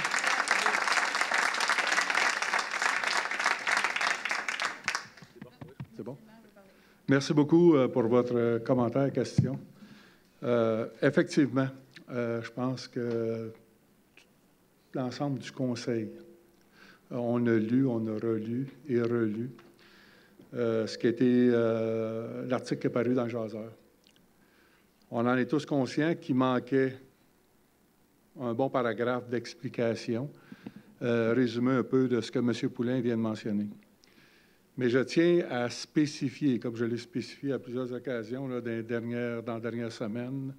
C'est bon? Merci beaucoup pour votre commentaire et question. Effectivement, je pense que l'ensemble du Conseil, on a lu, on a relu et relu ce qui était l'article qui est paru dans le Jaseur. On en est tous conscients qu'il manquait un bon paragraphe d'explication, résumé un peu de ce que M. Poulin vient de mentionner. Mais je tiens à spécifier, comme je l'ai spécifié à plusieurs occasions là, dans les dernières semaines,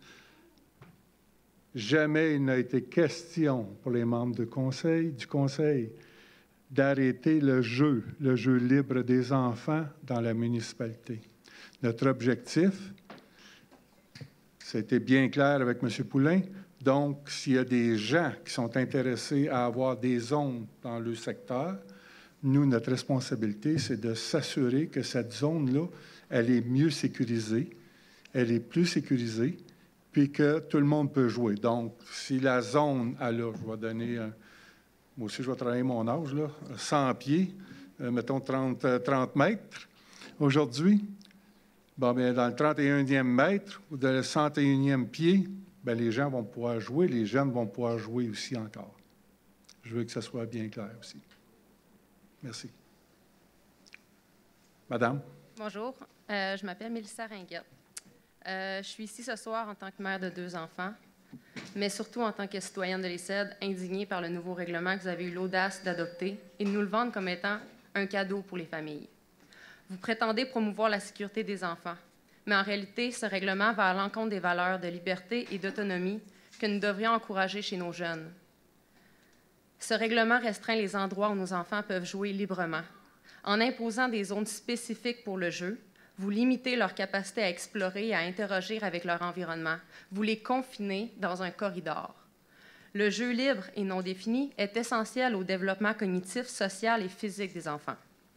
jamais il n'a été question pour les membres du Conseil, d'arrêter le jeu libre des enfants dans la municipalité. Notre objectif, c'était bien clair avec M. Poulin. Donc, s'il y a des gens qui sont intéressés à avoir des zones dans le secteur, nous, notre responsabilité, c'est de s'assurer que cette zone-là, elle est mieux sécurisée, elle est plus sécurisée, puis que tout le monde peut jouer. Donc, si la zone, alors, je vais donner moi aussi je vais travailler mon âge, là, 100 pieds, mettons 30 mètres aujourd'hui. Bon, bien, dans le 31e mètre ou dans le 101e pied, bien, les gens vont pouvoir jouer, les jeunes vont pouvoir jouer aussi encore. Je veux que ça soit bien clair aussi. Merci. Madame. Bonjour, je m'appelle Mélissa Ringuette. Je suis ici ce soir en tant que mère de 2 enfants, mais surtout en tant que citoyenne de l'ESSED, indignée par le nouveau règlement que vous avez eu l'audace d'adopter et de nous le vendre comme étant un cadeau pour les familles. Vous prétendez promouvoir la sécurité des enfants, mais en réalité, ce règlement va à l'encontre des valeurs de liberté et d'autonomie que nous devrions encourager chez nos jeunes. Ce règlement restreint les endroits où nos enfants peuvent jouer librement. En imposant des zones spécifiques pour le jeu, vous limitez leur capacité à explorer et à interagir avec leur environnement. Vous les confinez dans un corridor. Le jeu libre et non défini est essentiel au développement cognitif, social et physique des enfants.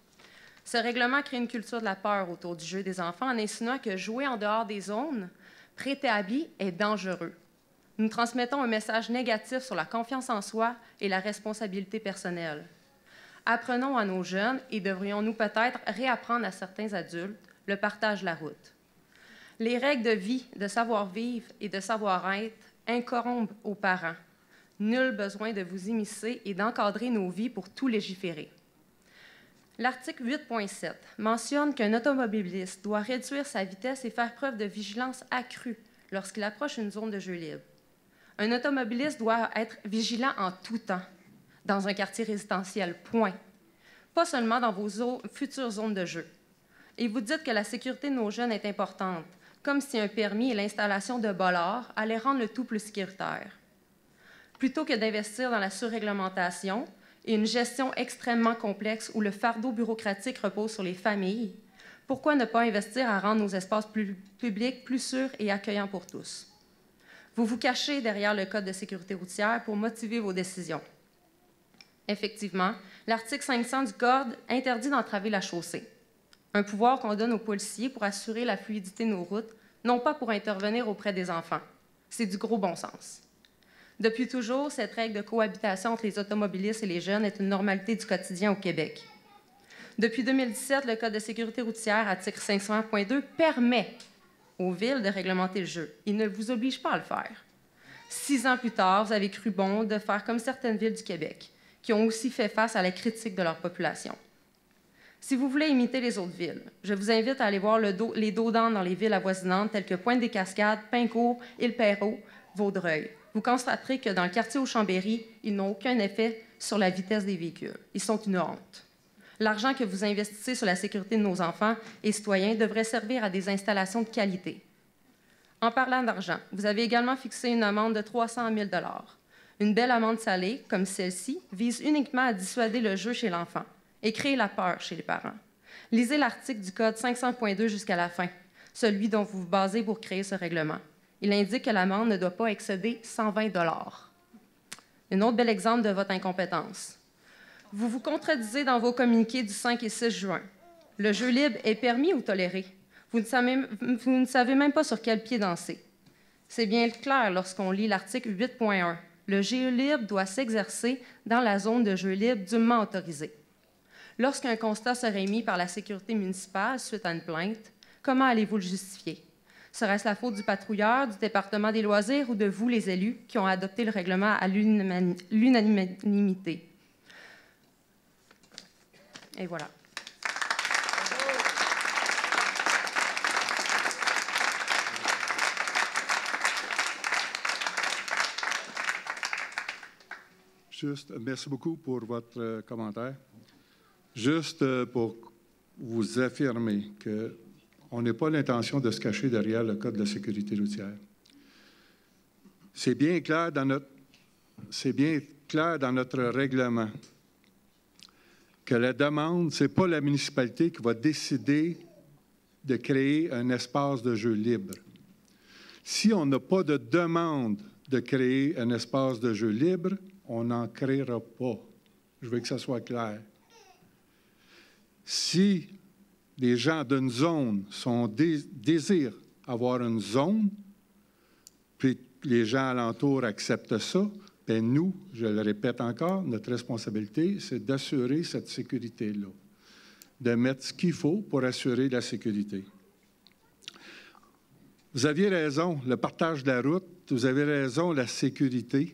Ce règlement crée une culture de la peur autour du jeu des enfants en insinuant que jouer en dehors des zones préétablies est dangereux. Nous transmettons un message négatif sur la confiance en soi et la responsabilité personnelle. Apprenons à nos jeunes et devrions-nous peut-être réapprendre à certains adultes le partage de la route. Les règles de vie, de savoir-vivre et de savoir-être incombent aux parents. Nul besoin de vous immiscer et d'encadrer nos vies pour tout légiférer. L'article 8.7 mentionne qu'un automobiliste doit réduire sa vitesse et faire preuve de vigilance accrue lorsqu'il approche une zone de jeu libre. Un automobiliste doit être vigilant en tout temps, dans un quartier résidentiel, point. Pas seulement dans vos futures zones de jeu. Et vous dites que la sécurité de nos jeunes est importante, comme si un permis et l'installation de bollards allaient rendre le tout plus sécuritaire. Plutôt que d'investir dans la surréglementation et une gestion extrêmement complexe où le fardeau bureaucratique repose sur les familles, pourquoi ne pas investir à rendre nos espaces publics plus sûrs et accueillants pour tous? Vous vous cachez derrière le Code de sécurité routière pour motiver vos décisions. Effectivement, l'article 500 du Code interdit d'entraver la chaussée, un pouvoir qu'on donne aux policiers pour assurer la fluidité de nos routes, non pas pour intervenir auprès des enfants. C'est du gros bon sens. Depuis toujours, cette règle de cohabitation entre les automobilistes et les jeunes est une normalité du quotidien au Québec. Depuis 2017, le Code de sécurité routière, article 500.2, permet aux villes de réglementer le jeu. Il ne vous oblige pas à le faire. 6 ans plus tard, vous avez cru bon de faire comme certaines villes du Québec, qui ont aussi fait face à la critique de leur population. Si vous voulez imiter les autres villes, je vous invite à aller voir les dos d'âne dans les villes avoisinantes telles que Pointe-des-Cascades, Pincourt, Île-Perrot, Vaudreuil. Vous constaterez que dans le quartier au Chambéry, ils n'ont aucun effet sur la vitesse des véhicules. Ils sont une honte. L'argent que vous investissez sur la sécurité de nos enfants et citoyens devrait servir à des installations de qualité. En parlant d'argent, vous avez également fixé une amende de 300 000 $. Une belle amende salée, comme celle-ci, vise uniquement à dissuader le jeu chez l'enfant et créer la peur chez les parents. Lisez l'article du Code 500.2 jusqu'à la fin, celui dont vous vous basez pour créer ce règlement. Il indique que l'amende ne doit pas excéder 120 $. Un autre bel exemple de votre incompétence. Vous vous contredisez dans vos communiqués du 5 et 6 juin. Le jeu libre est permis ou toléré? Vous ne savez même pas sur quel pied danser. C'est bien clair lorsqu'on lit l'article 8.1. Le jeu libre doit s'exercer dans la zone de jeu libre dûment autorisée. Lorsqu'un constat serait émis par la sécurité municipale suite à une plainte, comment allez-vous le justifier? Serait-ce la faute du patrouilleur, du département des loisirs ou de vous, les élus, qui ont adopté le règlement à l'unanimité? Et voilà. Juste, merci beaucoup pour votre commentaire. Juste pour vous affirmer qu'on n'a pas l'intention de se cacher derrière le Code de la sécurité routière. C'est bien clair dans notre règlement que la demande, ce n'est pas la municipalité qui va décider de créer un espace de jeu libre. Si on n'a pas de demande de créer un espace de jeu libre, on n'en créera pas. Je veux que ça soit clair. Si les gens d'une zone désirent avoir une zone, puis les gens alentours acceptent ça, bien, nous, je le répète encore, notre responsabilité, c'est d'assurer cette sécurité-là, de mettre ce qu'il faut pour assurer la sécurité. Vous aviez raison, le partage de la route, vous avez raison, la sécurité.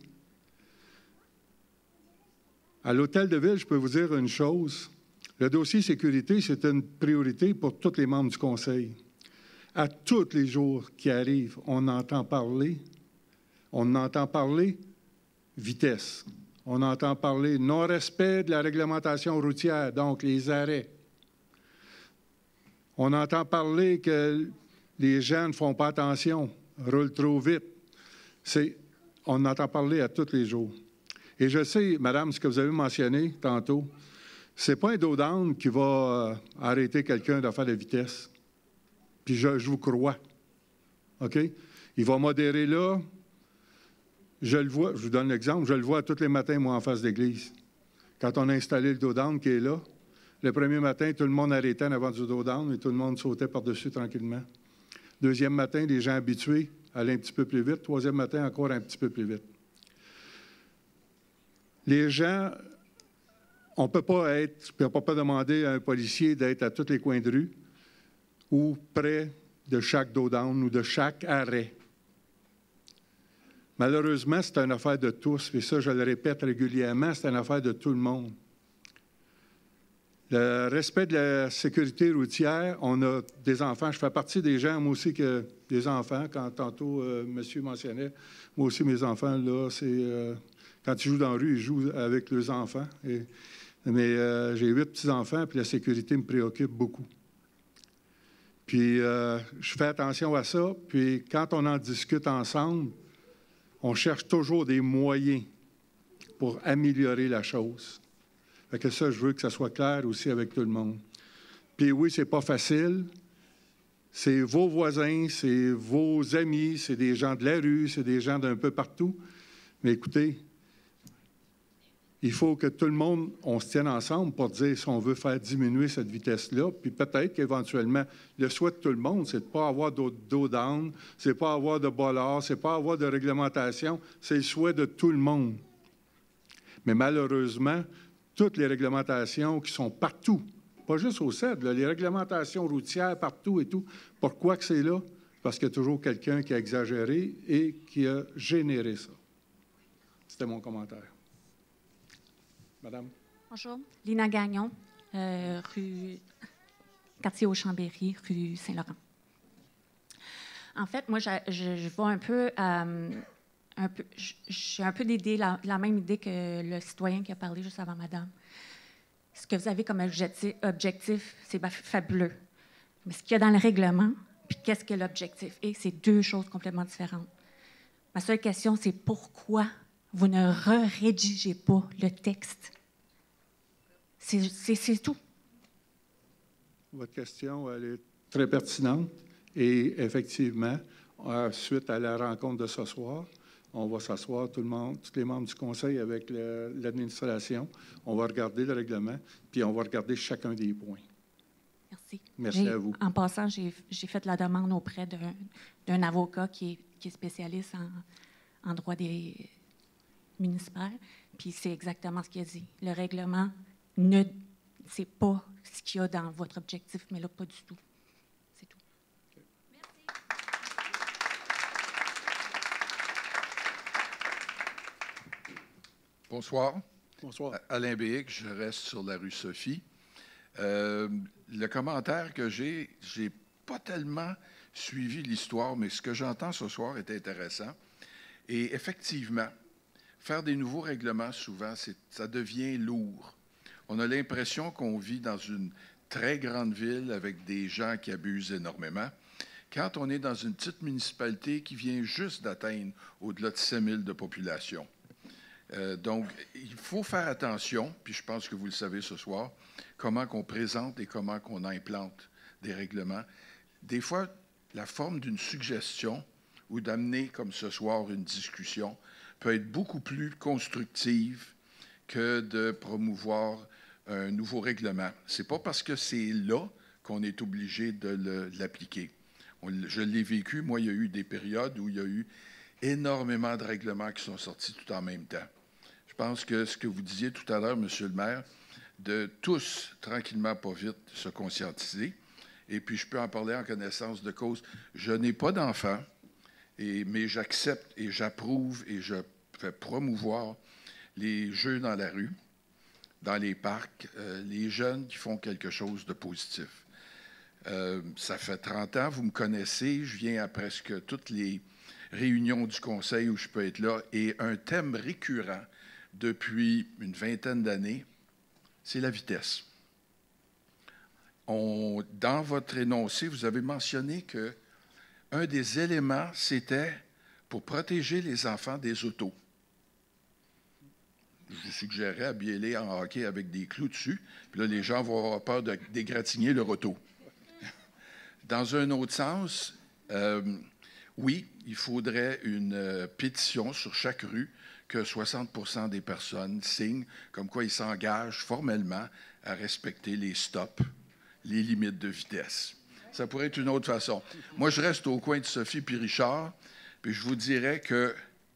À l'Hôtel de Ville, je peux vous dire une chose, le dossier sécurité, c'est une priorité pour tous les membres du Conseil. À tous les jours qui arrivent, on entend parler vitesse, on entend parler non-respect de la réglementation routière, donc les arrêts. On entend parler que les gens ne font pas attention, roulent trop vite. On entend parler à tous les jours. Et je sais, madame, ce que vous avez mentionné tantôt, ce n'est pas un dos d'âne qui va arrêter quelqu'un de faire de vitesse. Puis je vous crois. OK? Il va modérer là. Je le vois, je vous donne l'exemple, je le vois tous les matins, moi, en face d'église. Quand on a installé le dos d'âne qui est là, le premier matin, tout le monde arrêtait en avant du dos d'âne et tout le monde sautait par-dessus tranquillement. Deuxième matin, les gens habitués allaient un petit peu plus vite. Troisième matin, encore un petit peu plus vite. Les gens, on ne peut pas demander à un policier d'être à tous les coins de rue ou près de chaque dos d'âne ou de chaque arrêt. Malheureusement, c'est une affaire de tous, et ça, je le répète régulièrement, c'est une affaire de tout le monde. Le respect de la sécurité routière, on a des enfants. Je fais partie des gens, moi aussi, que des enfants. Quand tantôt, monsieur mentionnait, moi aussi, mes enfants, là, c'est... quand ils jouent dans la rue, ils jouent avec leurs enfants. Mais j'ai 8 petits-enfants, puis la sécurité me préoccupe beaucoup. Puis, je fais attention à ça. Puis, quand on en discute ensemble, on cherche toujours des moyens pour améliorer la chose. Fait que ça, je veux que ça soit clair aussi avec tout le monde. Puis oui, c'est pas facile. C'est vos voisins, c'est vos amis, c'est des gens de la rue, c'est des gens d'un peu partout. Mais écoutez, il faut que tout le monde, on se tienne ensemble pour dire si on veut faire diminuer cette vitesse-là. Puis peut-être qu'éventuellement, le souhait de tout le monde, c'est de ne pas avoir d'eau d'âne, c'est de ne pas avoir de bollard, c'est de ne pas avoir de réglementation. C'est le souhait de tout le monde. Mais malheureusement, toutes les réglementations qui sont partout, pas juste au CED, là, les réglementations routières partout et tout, pourquoi que c'est là? Parce qu'il y a toujours quelqu'un qui a exagéré et qui a généré ça. C'était mon commentaire. Madame. Bonjour. Lina Gagnon, quartier au Chambéry, rue Saint-Laurent. En fait, moi, je vois un peu j'ai un peu l'idée, la même idée que le citoyen qui a parlé juste avant madame. Ce que vous avez comme objectif, c'est fabuleux. Mais ce qu'il y a dans le règlement, puis qu'est-ce que l'objectif est, c'est deux choses complètement différentes. Ma seule question, c'est pourquoi vous ne rédigez pas le texte? C'est tout. Votre question, elle est très pertinente. Et effectivement, suite à la rencontre de ce soir, on va s'asseoir, tout le monde, tous les membres du Conseil avec l'administration. On va regarder le règlement, puis on va regarder chacun des points. Merci. Merci à vous. En passant, j'ai fait la demande auprès d'un avocat qui est spécialiste en droit des municipal, puis c'est exactement ce qu'il a dit. Le règlement, c'est pas ce qu'il y a dans votre objectif, mais là, pas du tout. C'est tout. Okay. Merci. Bonsoir. Bonsoir. Alain Béhic, je reste sur la rue Sophie. Le commentaire que j'ai pas tellement suivi l'histoire, mais ce que j'entends ce soir est intéressant. Et effectivement, faire des nouveaux règlements, souvent, ça devient lourd. On a l'impression qu'on vit dans une très grande ville avec des gens qui abusent énormément. Quand on est dans une petite municipalité qui vient juste d'atteindre au-delà de 5 000 de population. Donc, il faut faire attention, puis je pense que vous le savez ce soir, comment qu'on présente et comment qu'on implante des règlements. Des fois, la forme d'une suggestion ou d'amener, comme ce soir, une discussion peut être beaucoup plus constructive que de promouvoir un nouveau règlement. Ce n'est pas parce que c'est là qu'on est obligé de l'appliquer. Je l'ai vécu. Moi, il y a eu des périodes où il y a eu énormément de règlements qui sont sortis tout en même temps. Je pense que ce que vous disiez tout à l'heure, Monsieur le maire, de tous, tranquillement, pas vite, se conscientiser. Et puis, je peux en parler en connaissance de cause. Je n'ai pas d'enfants, mais j'accepte et j'approuve et je fais promouvoir les jeux dans la rue, dans les parcs, les jeunes qui font quelque chose de positif. Ça fait 30 ans, vous me connaissez, je viens à presque toutes les réunions du conseil où je peux être là, et un thème récurrent depuis une vingtaine d'années, c'est la vitesse. Dans votre énoncé, vous avez mentionné qu'un des éléments, c'était pour protéger les enfants des autos. Je suggérais habiller-les en hockey avec des clous dessus, puis là, les gens vont avoir peur d'égratigner leur auto. Dans un autre sens, oui, il faudrait une pétition sur chaque rue que 60 des personnes signent, comme quoi ils s'engagent formellement à respecter les stops, les limites de vitesse. Ça pourrait être une autre façon. Moi, je reste au coin de Sophie puis Richard, puis je vous dirais que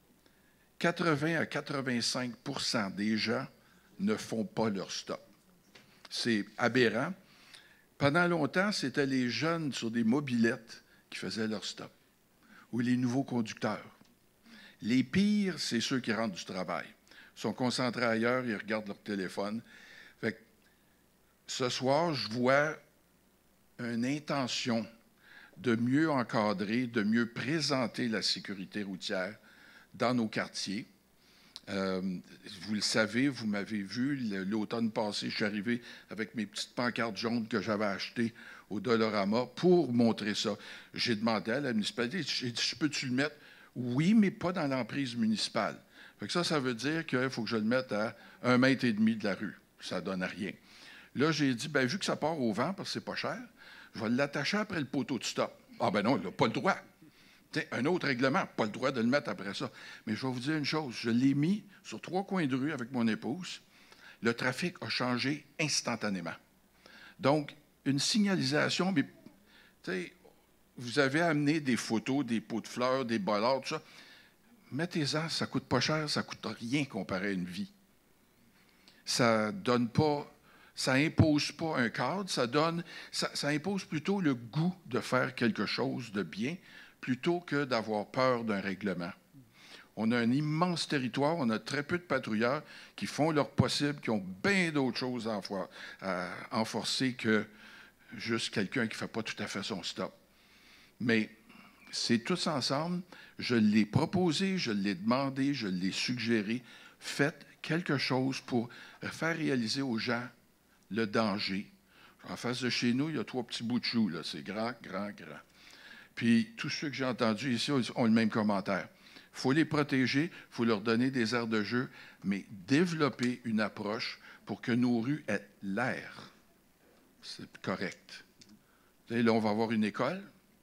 80 à 85 des gens ne font pas leur stop. C'est aberrant. Pendant longtemps, c'était les jeunes sur des mobylettes qui faisaient leur stop, ou les nouveaux conducteurs. Les pires, c'est ceux qui rentrent du travail. Ils sont concentrés ailleurs, ils regardent leur téléphone. Fait que, ce soir, je vois une intention de mieux encadrer, de mieux présenter la sécurité routière dans nos quartiers. Vous le savez, vous m'avez vu, l'automne passé, je suis arrivé avec mes petites pancartes jaunes que j'avais achetées au Dollarama pour montrer ça. J'ai demandé à la municipalité, j'ai dit, peux-tu le mettre? Oui, mais pas dans l'emprise municipale. Fait que ça veut dire qu'il faut que je le mette à 1,5 mètre de la rue. Ça ne donne rien. Là, j'ai dit, bien, vu que ça part au vent, parce que c'est pas cher, je vais l'attacher après le poteau de stop. Ah ben non, il n'a pas le droit. T'sais, un autre règlement, pas le droit de le mettre après ça. Mais je vais vous dire une chose, je l'ai mis sur 3 coins de rue avec mon épouse. Le trafic a changé instantanément. Donc, une signalisation, mais vous avez amené des photos, des pots de fleurs, des bollards, tout ça. Mettez-en, ça ne coûte pas cher, ça ne coûte rien comparé à une vie. Ça donne pas, ça impose pas un cadre, ça impose plutôt le goût de faire quelque chose de bien, plutôt que d'avoir peur d'un règlement. On a un immense territoire, on a très peu de patrouilleurs qui font leur possible, qui ont bien d'autres choses à enforcer que juste quelqu'un qui ne fait pas tout à fait son stop. Mais c'est tous ensemble, je l'ai proposé, je l'ai demandé, je l'ai suggéré. Faites quelque chose pour faire réaliser aux gens le danger. En face de chez nous, il y a 3 petits bouts de choux, là. C'est grand, grand, grand. Puis tous ceux que j'ai entendus ici ont le même commentaire. Il faut les protéger, il faut leur donner des aires de jeu, mais développer une approche pour que nos rues aient l'air. C'est correct. Là, on va avoir une école.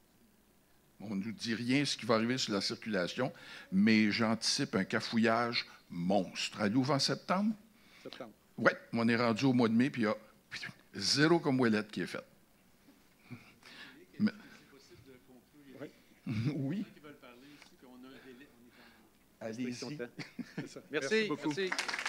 On ne nous dit rien ce qui va arriver sur la circulation, mais j'anticipe un cafouillage monstre. À Louvain en septembre? Septembre. Oui, on est rendu au mois de mai, puis il y a 0 comme ouellette qui est faite. Mais... Oui. Allez-y. Merci beaucoup. Merci.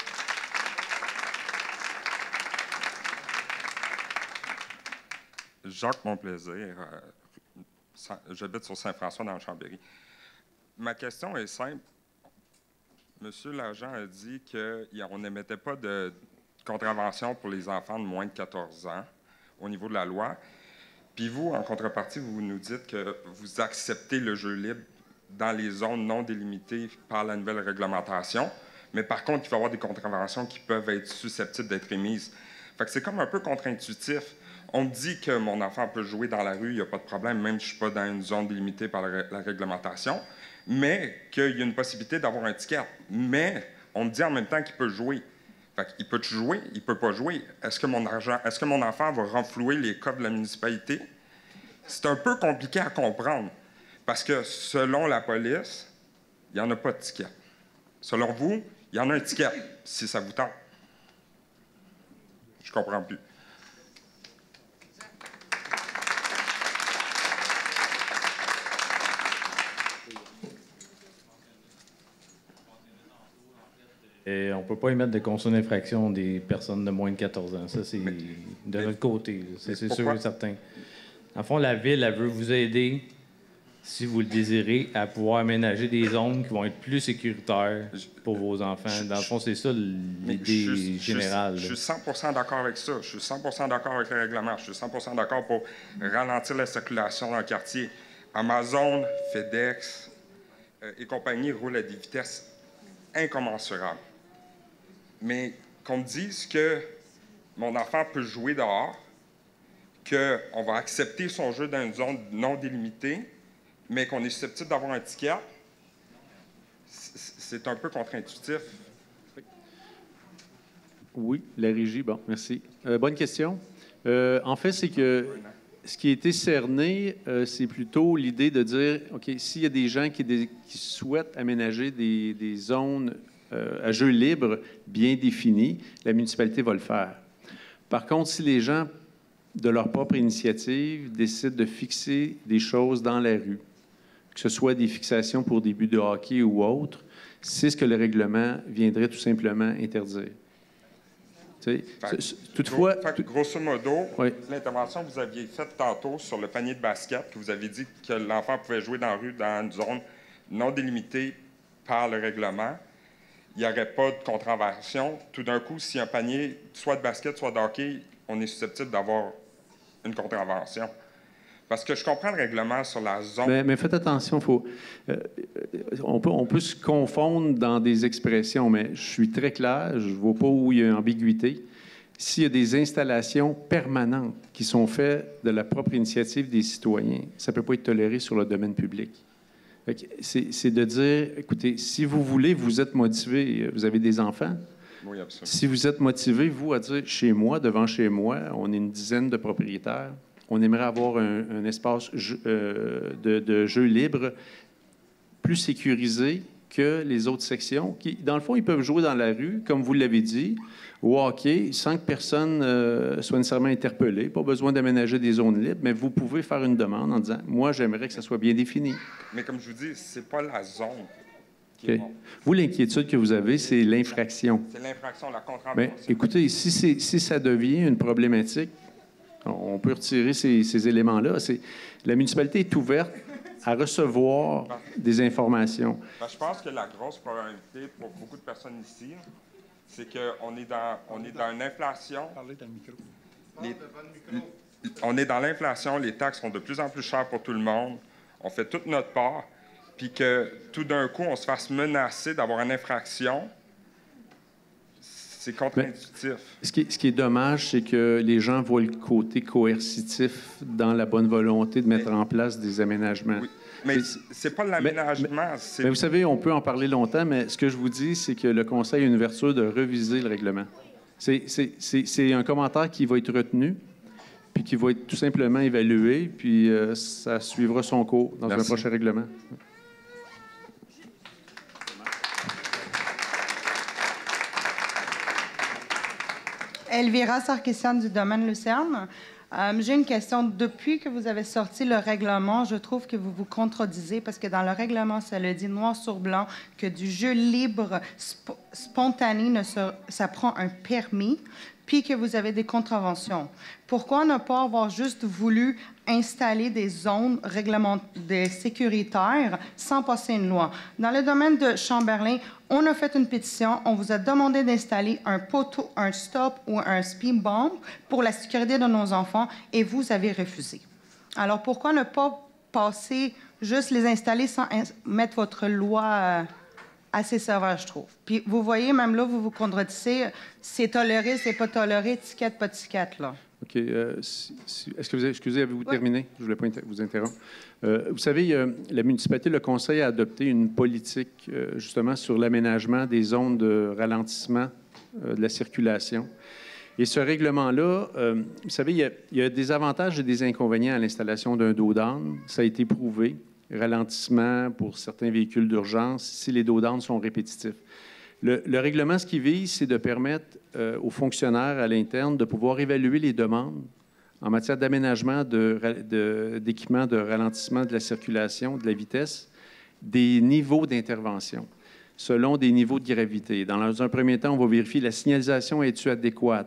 Jacques Monplaisir, j'habite sur Saint-François dans le Chambéry. Ma question est simple. Monsieur l'agent a dit qu'on n'émettait pas de contravention pour les enfants de moins de 14 ans au niveau de la loi. Puis vous, en contrepartie, vous nous dites que vous acceptez le jeu libre dans les zones non délimitées par la nouvelle réglementation, mais par contre, il va y avoir des contraventions qui peuvent être susceptibles d'être émises. Fait que c'est comme un peu contre-intuitif. On me dit que mon enfant peut jouer dans la rue, il n'y a pas de problème, même si je ne suis pas dans une zone délimitée par la réglementation, mais qu'il y a une possibilité d'avoir un ticket. Mais on me dit en même temps qu'il peut jouer. Fait qu'il peut jouer, il ne peut pas jouer. Est-ce que mon enfant va renflouer les coffres de la municipalité? C'est un peu compliqué à comprendre, parce que selon la police, il n'y en a pas de ticket. Selon vous, il y en a un ticket, si ça vous tente. Je ne comprends plus. Et on ne peut pas émettre de constat d'infraction des personnes de moins de 14 ans. Ça, c'est de notre côté. C'est sûr et certain. En fond, la Ville, elle veut vous aider, si vous le désirez, à pouvoir aménager des zones qui vont être plus sécuritaires pour vos enfants. Dans le fond, c'est ça l'idée générale. Je suis 100 d'accord avec ça. Je suis 100 d'accord avec le règlement. Je suis 100 d'accord pour ralentir la circulation dans le quartier. Amazon, FedEx et compagnie roulent à des vitesses incommensurables. Mais qu'on me dise que mon enfant peut jouer dehors, qu'on va accepter son jeu dans une zone non délimitée, mais qu'on est susceptible d'avoir un ticket, c'est un peu contre-intuitif. Oui, la régie, bon, merci. Bonne question. En fait, c'est que ce qui a été cerné, c'est plutôt l'idée de dire, OK, s'il y a des gens qui souhaitent aménager des zones à jeu libre bien définies, la municipalité va le faire. Par contre, si les gens, de leur propre initiative, décident de fixer des choses dans la rue, que ce soit des fixations pour des buts de hockey ou autres, c'est ce que le règlement viendrait tout simplement interdire. Toutefois... grosso modo, oui. L'intervention que vous aviez faite tantôt sur le panier de basket, que vous avez dit que l'enfant pouvait jouer dans la rue dans une zone non délimitée par le règlement, il n'y aurait pas de contravention. Tout d'un coup, si un panier, soit de basket, soit de hockey, on est susceptible d'avoir une contravention. Parce que je comprends le règlement sur la zone... Mais faites attention, on peut se confondre dans des expressions, mais je suis très clair, je ne vois pas où il y a une ambiguïté. S'il y a des installations permanentes qui sont faites de la propre initiative des citoyens, ça ne peut pas être toléré sur le domaine public. C'est de dire, écoutez, si vous voulez, vous êtes motivé, vous avez des enfants. Oui, absolument. Si vous êtes motivé, vous, à dire, devant chez moi, on est une dizaine de propriétaires, on aimerait avoir un espace de jeu libre plus sécurisé que les autres sections, qui, dans le fond, ils peuvent jouer dans la rue, comme vous l'avez dit, au hockey, sans que personne soit nécessairement interpellé. Pas besoin d'aménager des zones libres, mais vous pouvez faire une demande en disant, moi, j'aimerais que ça soit bien défini. Mais comme je vous dis, c'est pas la zone. Okay. Vous, l'inquiétude que vous avez, c'est l'infraction. C'est l'infraction, la contravention. Mais écoutez, si ça devient une problématique, on peut retirer ces éléments-là. La municipalité est ouverte à recevoir des informations. Je pense que la grosse probabilité pour beaucoup de personnes ici, c'est qu'on est dans une inflation. Parlez dans le micro. On est dans l'inflation, les taxes sont de plus en plus chères pour tout le monde. On fait toute notre part, puis que tout d'un coup, on se fasse menacer d'avoir une infraction. C'est contre-intuitif. Ce qui est dommage, c'est que les gens voient le côté coercitif dans la bonne volonté de mettre en place des aménagements. Oui, mais c'est pas l'aménagement. Mais vous savez, on peut en parler longtemps, mais ce que je vous dis, c'est que le Conseil a une ouverture de reviser le règlement. C'est un commentaire qui va être retenu, puis qui va être tout simplement évalué, puis ça suivra son cours dans un prochain règlement. Elvira Sarkissian du domaine Lucerne. J'ai une question. Depuis que vous avez sorti le règlement, je trouve que vous vous contredisez parce que dans le règlement, ça le dit noir sur blanc que du jeu libre spontané, ça prend un permis, puis que vous avez des contraventions. Pourquoi ne pas avoir juste voulu installer des zones des sécuritaires sans passer une loi? Dans le domaine de Chamberlain, on a fait une pétition, on vous a demandé d'installer un poteau, un stop ou un speed bump pour la sécurité de nos enfants et vous avez refusé. Alors pourquoi ne pas passer, juste les installer sans mettre votre loi assez sévère, je trouve. Puis vous voyez, même là, vous vous contredisez, c'est toléré, c'est pas toléré, ticket, pas ticket, là. OK. Est-ce que vous avez... Excusez, avez-vous terminé? Je ne voulais pas vous interrompre. Vous savez, la municipalité, le conseil a adopté une politique, justement, sur l'aménagement des zones de ralentissement de la circulation. Et ce règlement-là, vous savez, il y a des avantages et des inconvénients à l'installation d'un dos d'âne. Ça a été prouvé. Ralentissement pour certains véhicules d'urgence si les dos d'âne sont répétitifs. Le règlement, ce qu'il vise, c'est de permettre aux fonctionnaires à l'interne de pouvoir évaluer les demandes en matière d'aménagement d'équipements de ralentissement de la circulation, de la vitesse, des niveaux d'intervention. selon des niveaux de gravité. Dans un premier temps, on va vérifier la signalisation est-tu adéquate,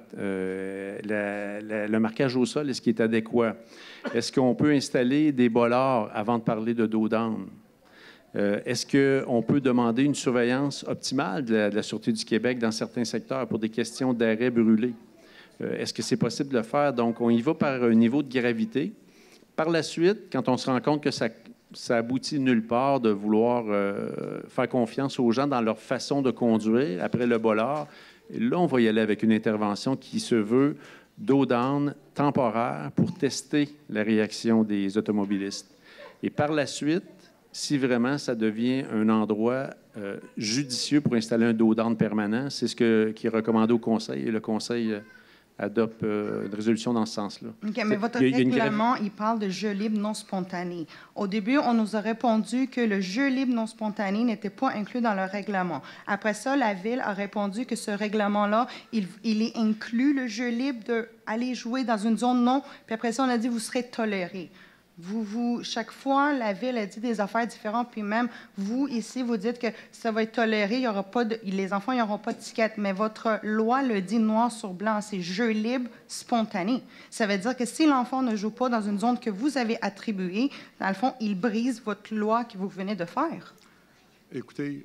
le marquage au sol, est-ce qu'il est adéquat, est-ce qu'on peut installer des bollards avant de parler de dos down, est-ce qu'on peut demander une surveillance optimale de la Sûreté du Québec dans certains secteurs pour des questions d'arrêt brûlé. Est-ce que c'est possible de le faire? Donc, on y va par un niveau de gravité. Par la suite, quand on se rend compte que ça aboutit nulle part de vouloir faire confiance aux gens dans leur façon de conduire après le bollard, là, on va y aller avec une intervention qui se veut dos down temporaire pour tester la réaction des automobilistes. Et par la suite, si vraiment ça devient un endroit judicieux pour installer un dos down permanent, c'est ce qui est recommandé au Conseil, et le Conseil adopte une rèsolution dans ce sens-là. OK, mais votre règlement, il parle de jeu libre non spontané. Au début, on nous a répondu que le jeu libre non spontané n'était pas inclus dans le règlement. Après ça, la Ville a répondu que ce règlement-là, il est inclus, le jeu libre, d'aller jouer dans une zone non. Puis après ça, on a dit, vous serez toléré. Chaque fois, la Ville a dit des affaires différentes, puis même vous, ici, vous dites que ça va être toléré, il y aura pas les enfants n'auront pas de ticket, mais votre loi le dit noir sur blanc, c'est jeu libre spontané. Ça veut dire que si l'enfant ne joue pas dans une zone que vous avez attribuée, dans le fond, il brise votre loi que vous venez de faire. Écoutez,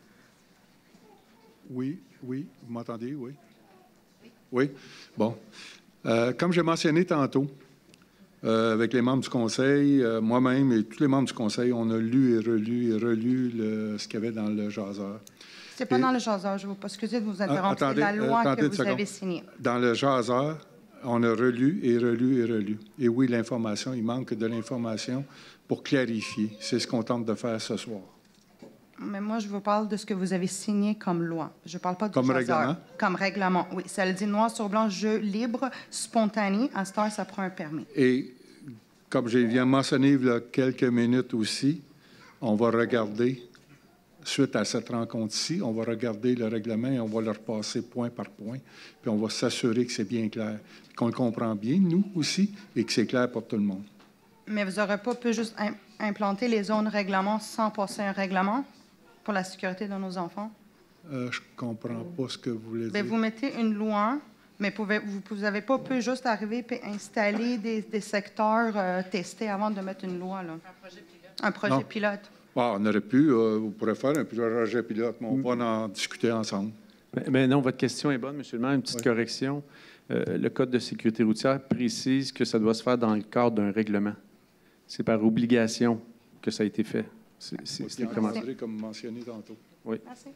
oui, vous m'entendez, oui? Oui, bon. Comme j'ai mentionné tantôt, avec les membres du Conseil, moi-même et tous les membres du Conseil, on a lu et relu ce qu'il y avait dans le jaseur. C'est pas dans le jaseur, je vous excusez de vous interrompre, c'est la loi que vous avez signée. Dans le jaseur, on a relu et relu. Et oui, l'information, il manque de l'information pour clarifier. C'est ce qu'on tente de faire ce soir. Mais moi, je vous parle de ce que vous avez signé comme loi. Je ne parle pas du comme jaseur. Règlement? Comme règlement, oui. Ça le dit noir sur blanc, jeu libre, spontané. À cette heure, ça prend un permis. Et comme je viens de mentionner il y a quelques minutes aussi, on va regarder, suite à cette rencontre-ci, on va regarder le règlement et on va le repasser point par point. Puis on va s'assurer que c'est bien clair, qu'on le comprend bien, nous aussi, et que c'est clair pour tout le monde. Mais vous n'aurez pas pu juste implanter les zones règlements sans passer un règlement pour la sécurité de nos enfants? Je ne comprends pas ce que vous voulez Bien, dire. vous mettez une loi, mais vous n'avez pas pu juste arriver et installer des secteurs testés avant de mettre une loi. Là. Un projet pilote. Ah, on aurait pu, vous pourrez faire un projet pilote, mais on va en discuter ensemble. Mais non, votre question est bonne, M. le maire. Une petite correction. Le Code de sécurité routière précise que ça doit se faire dans le cadre d'un règlement. C'est par obligation que ça a été fait. C'est comme mentionné tantôt. Oui. Merci.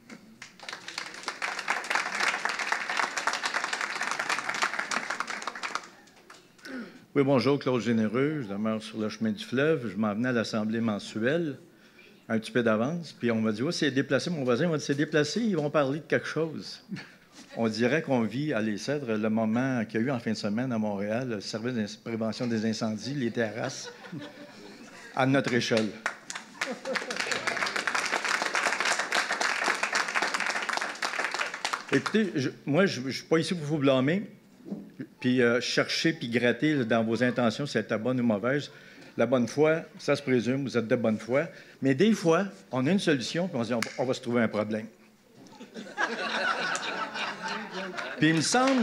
Oui, bonjour, Claude Généreux. Je demeure sur le chemin du fleuve. Je m'en venais à l'Assemblée mensuelle, un petit peu d'avance. Puis on m'a dit, c'est déplacé. Mon voisin m'a dit, c'est déplacé, ils vont parler de quelque chose. On dirait qu'on vit à Les Cèdres le moment qu'il y a eu en fin de semaine à Montréal, le service de prévention des incendies, les terrasses, à notre échelle. Écoutez, moi, je ne suis pas ici pour vous blâmer, puis chercher puis gratter là, dans vos intentions si elles étaient bonnes ou mauvaises. La bonne foi, ça se présume, vous êtes de bonne foi. Mais des fois, on a une solution, puis on se dit, on va se trouver un problème. Puis il me semble...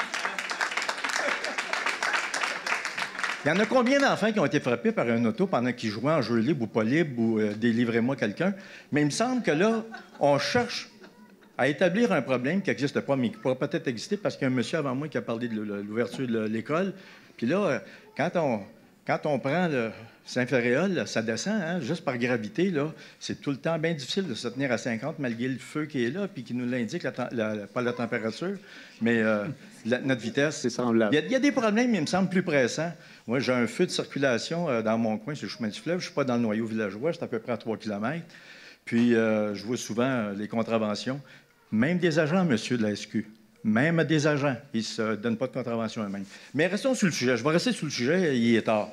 Il y en a combien d'enfants qui ont été frappés par un auto pendant qu'ils jouaient en jeu libre ou pas libre ou délivrez-moi quelqu'un? Mais il me semble que là, on cherche à établir un problème qui n'existe pas, mais qui pourrait peut-être exister parce qu'il y a un monsieur avant moi qui a parlé de l'ouverture de l'école. Puis là, quand on prend le Saint-Féréol, ça descend, hein, juste par gravité, là, c'est tout le temps bien difficile de se tenir à 50 malgré le feu qui est là puis qui nous l'indique, pas la température, mais notre vitesse. C'est semblable. Il y a des problèmes, mais il me semble plus pressants. Moi, j'ai un feu de circulation dans mon coin, sur le chemin du fleuve. Je ne suis pas dans le noyau villageois, c'est à peu près à 3 km. Puis, je vois souvent les contraventions. Même des agents, monsieur de la SQ, même des agents, ils ne se donnent pas de contravention eux-mêmes. Mais restons sur le sujet. Je vais rester sur le sujet, il est tard.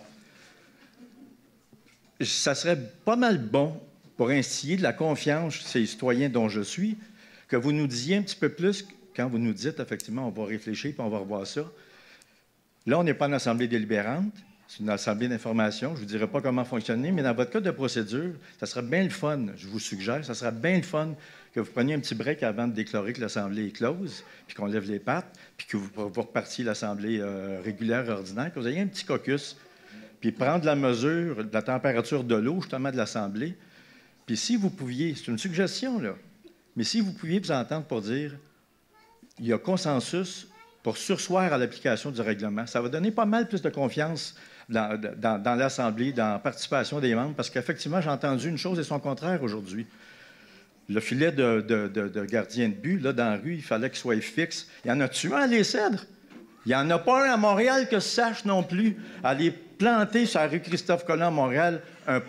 Ça serait pas mal bon pour instiller de la confiance chez ces citoyens dont je suis, que vous nous disiez un petit peu plus, quand vous nous dites, effectivement, on va réfléchir puis on va revoir ça. Là, on n'est pas en assemblée délibérante. C'est une assemblée d'information. Je ne vous dirai pas comment fonctionner, mais dans votre code de procédure, ça serait bien le fun, je vous suggère, ça serait bien le fun que vous preniez un petit break avant de déclarer que l'Assemblée est close, puis qu'on lève les pattes, puis que vous repartiez l'Assemblée régulière, ordinaire, que vous ayez un petit caucus, puis prendre la mesure de la température de l'eau, justement, de l'Assemblée. Puis si vous pouviez, c'est une suggestion, là, mais si vous pouviez vous entendre pour dire il y a consensus pour surseoir à l'application du règlement, ça va donner pas mal plus de confiance dans l'Assemblée, dans la participation des membres, parce qu'effectivement, j'ai entendu une chose et son contraire aujourd'hui. Le filet de gardien de but, là, dans la rue, il fallait qu'il soit fixe. Il y en a-tu un à Les Cèdres? Il n'y en a pas un à Montréal que je sache non plus. Aller planter sur la rue Christophe-Colomb à Montréal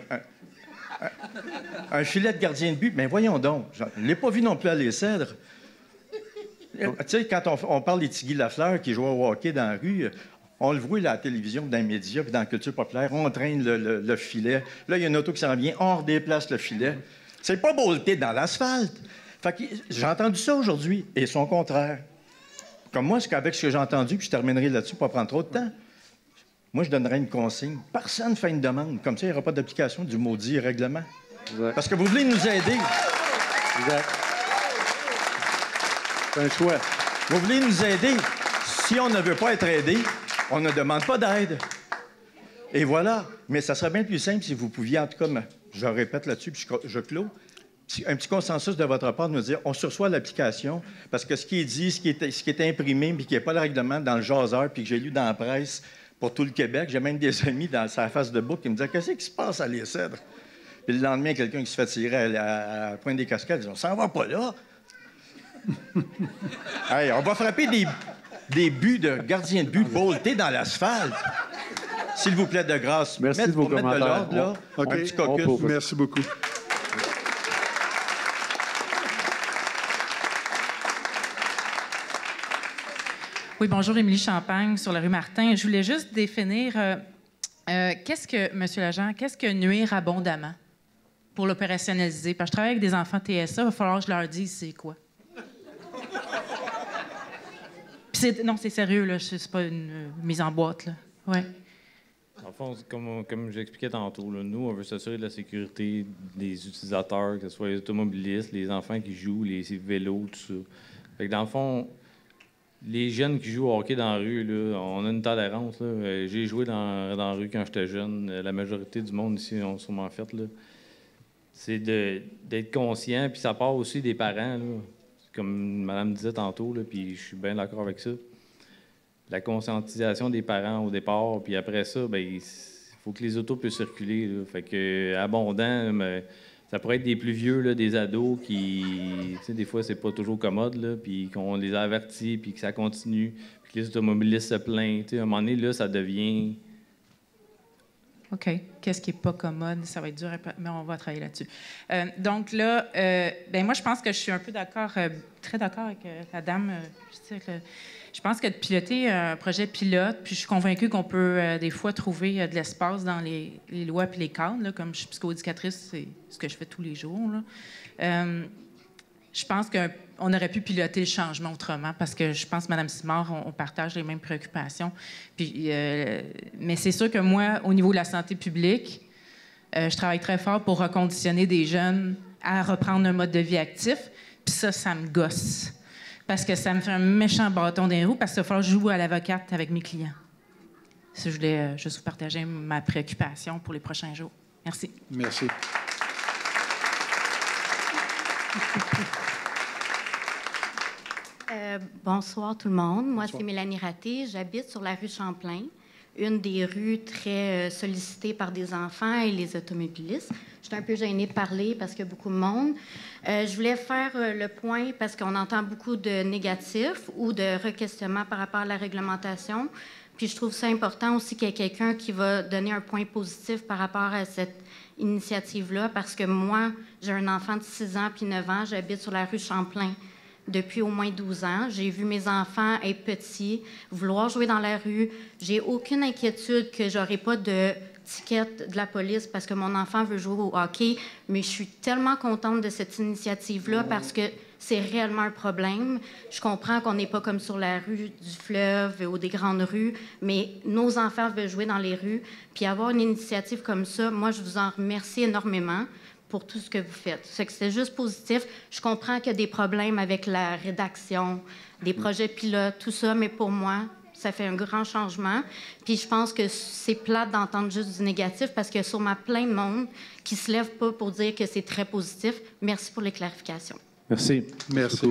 un filet de gardien de but. Mais voyons donc, je ne l'ai pas vu non plus à Les Cèdres. Tu sais, quand on parle des Tigui Lafleur qui jouait au hockey dans la rue, on le voit là, à la télévision, dans les médias, puis dans la culture populaire, on traîne le filet. Là, il y a une auto qui s'en vient, on redéplace le filet. C'est pas bolté dans l'asphalte. Fait que j'ai entendu ça aujourd'hui, et son contraire. Comme moi, avec ce que j'ai entendu, puis je terminerai là-dessus pour pas prendre trop de temps, moi, je donnerais une consigne. Personne ne fait une demande. Comme ça, il n'y aura pas d'application du maudit règlement. Exact. Parce que vous voulez nous aider. Exact. C'est un choix. Vous voulez nous aider. Si on ne veut pas être aidé, on ne demande pas d'aide. Et voilà. Mais ça serait bien plus simple si vous pouviez, en tout cas, je répète là-dessus, puis je clôt, un petit consensus de votre part de nous dire on sursoit l'application, parce que ce qui est dit, ce qui est imprimé, puis qui n'est pas le règlement dans le jaseur, puis que j'ai lu dans la presse pour tout le Québec, j'ai même des amis dans sa face de bouc qui me disaient qu'est-ce qui se passe à Les Cèdres? Puis le lendemain, quelqu'un qui se fait tirer à Pointe des Cascades dit on s'en va pas là. Hey, on va frapper des buts de gardiens de but boltés dans l'asphalte. S'il vous plaît, de grâce. Merci de vos commentaires. Mettre de l'ordre, là. OK. Un petit caucus. Merci beaucoup. Oui, bonjour, Émilie Champagne, sur la rue Martin. Je voulais juste définir, Monsieur l'agent, qu'est-ce que nuire abondamment pour l'opérationnaliser? Parce que je travaille avec des enfants TSA, il va falloir que je leur dise c'est quoi. Non, c'est sérieux, là, c'est pas une mise en boîte, là. Ouais. En fond, comme j'expliquais tantôt, là, nous, on veut s'assurer de la sécurité des utilisateurs, que ce soit les automobilistes, les enfants qui jouent, les vélos, tout ça. Fait que dans le fond, les jeunes qui jouent au hockey dans la rue, là, on a une tolérance. Là. J'ai joué dans la rue quand j'étais jeune. La majorité du monde ici ont sûrement fait. Là. C'est d'être conscient, puis ça part aussi des parents. Là. Comme Madame disait tantôt, là, puis je suis bien d'accord avec ça. La conscientisation des parents au départ, puis après ça, bien, il faut que les autos puissent circuler. Là. Fait que abondant, mais ça pourrait être des plus vieux, là, des ados qui, tu sais, des fois, c'est pas toujours commode, là, puis qu'on les a avertis, puis que ça continue, puis que les automobilistes se plaignent. Tu sais, à un moment donné, là, ça devient... OK. Qu'est-ce qui n'est pas commode? Ça va être dur, mais on va travailler là-dessus. Donc là, ben moi, je pense que je suis un peu d'accord, très d'accord avec la dame. Je pense que de piloter un projet pilote, puis je suis convaincue qu'on peut des fois trouver de l'espace dans les lois puis les cadres, là, comme je suis psychoéducatrice, c'est ce que je fais tous les jours. Là. Je pense qu'on aurait pu piloter le changement autrement parce que je pense que Mme Simard, on partage les mêmes préoccupations. Puis, mais c'est sûr que moi, au niveau de la santé publique, je travaille très fort pour reconditionner des jeunes à reprendre un mode de vie actif. Puis ça me gosse. Parce que ça me fait un méchant bâton dans les roues parce qu'il va falloir que je joue à l'avocate avec mes clients. Ça, je voulais juste vous partager ma préoccupation pour les prochains jours. Merci. Merci. Bonsoir tout le monde. Moi, c'est Mélanie Raté. J'habite sur la rue Champlain, une des rues très sollicitées par des enfants et les automobilistes. Je suis un peu gênée de parler parce qu'il y a beaucoup de monde. Je voulais faire le point parce qu'on entend beaucoup de négatifs ou de re-questionnements par rapport à la réglementation. Puis je trouve ça important aussi qu'il y ait quelqu'un qui va donner un point positif par rapport à cette initiative-là parce que moi, j'ai un enfant de 6 ans puis 9 ans. J'habite sur la rue Champlain depuis au moins 12 ans. J'ai vu mes enfants être petits, vouloir jouer dans la rue. J'ai aucune inquiétude que j'aurai pas de ticket de la police parce que mon enfant veut jouer au hockey, mais je suis tellement contente de cette initiative-là parce que c'est réellement un problème. Je comprends qu'on n'est pas comme sur la rue du fleuve ou des grandes rues, mais nos enfants veulent jouer dans les rues. Puis avoir une initiative comme ça, moi, je vous en remercie énormément pour tout ce que vous faites. C'est juste positif. Je comprends qu'il y a des problèmes avec la rédaction, des projets pilotes, tout ça, mais pour moi, ça fait un grand changement. Puis je pense que c'est plate d'entendre juste du négatif parce qu'il y a sûrement plein de monde qui ne se lève pas pour dire que c'est très positif. Merci pour les clarifications. Merci. Merci.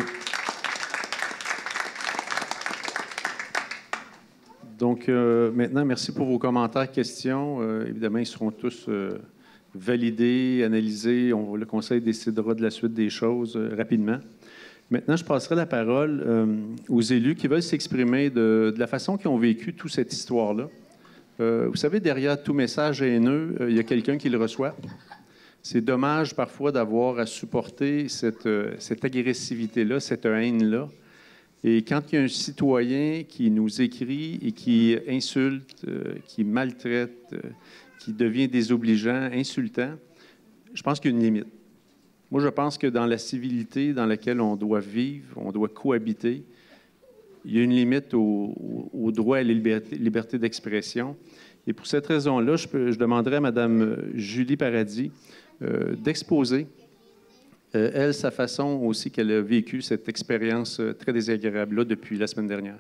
Donc, maintenant, merci pour vos commentaires, questions. Évidemment, ils seront tous validés, analysés. Le Conseil décidera de la suite des choses rapidement. Maintenant, je passerai la parole aux élus qui veulent s'exprimer de la façon qu'ils ont vécu toute cette histoire-là. Vous savez, derrière tout message haineux, il y a quelqu'un qui le reçoit. C'est dommage parfois d'avoir à supporter cette agressivité-là, cette haine-là. Et quand il y a un citoyen qui nous écrit et qui insulte, qui maltraite, qui devient désobligeant, insultant, je pense qu'il y a une limite. Moi, je pense que dans la civilité dans laquelle on doit vivre, on doit cohabiter, il y a une limite au droit à la liberté d'expression. Et pour cette raison-là, je demanderai à Mme Julie Paradis d'exposer, elle, sa façon aussi qu'elle a vécu cette expérience très désagréable-là depuis la semaine dernière.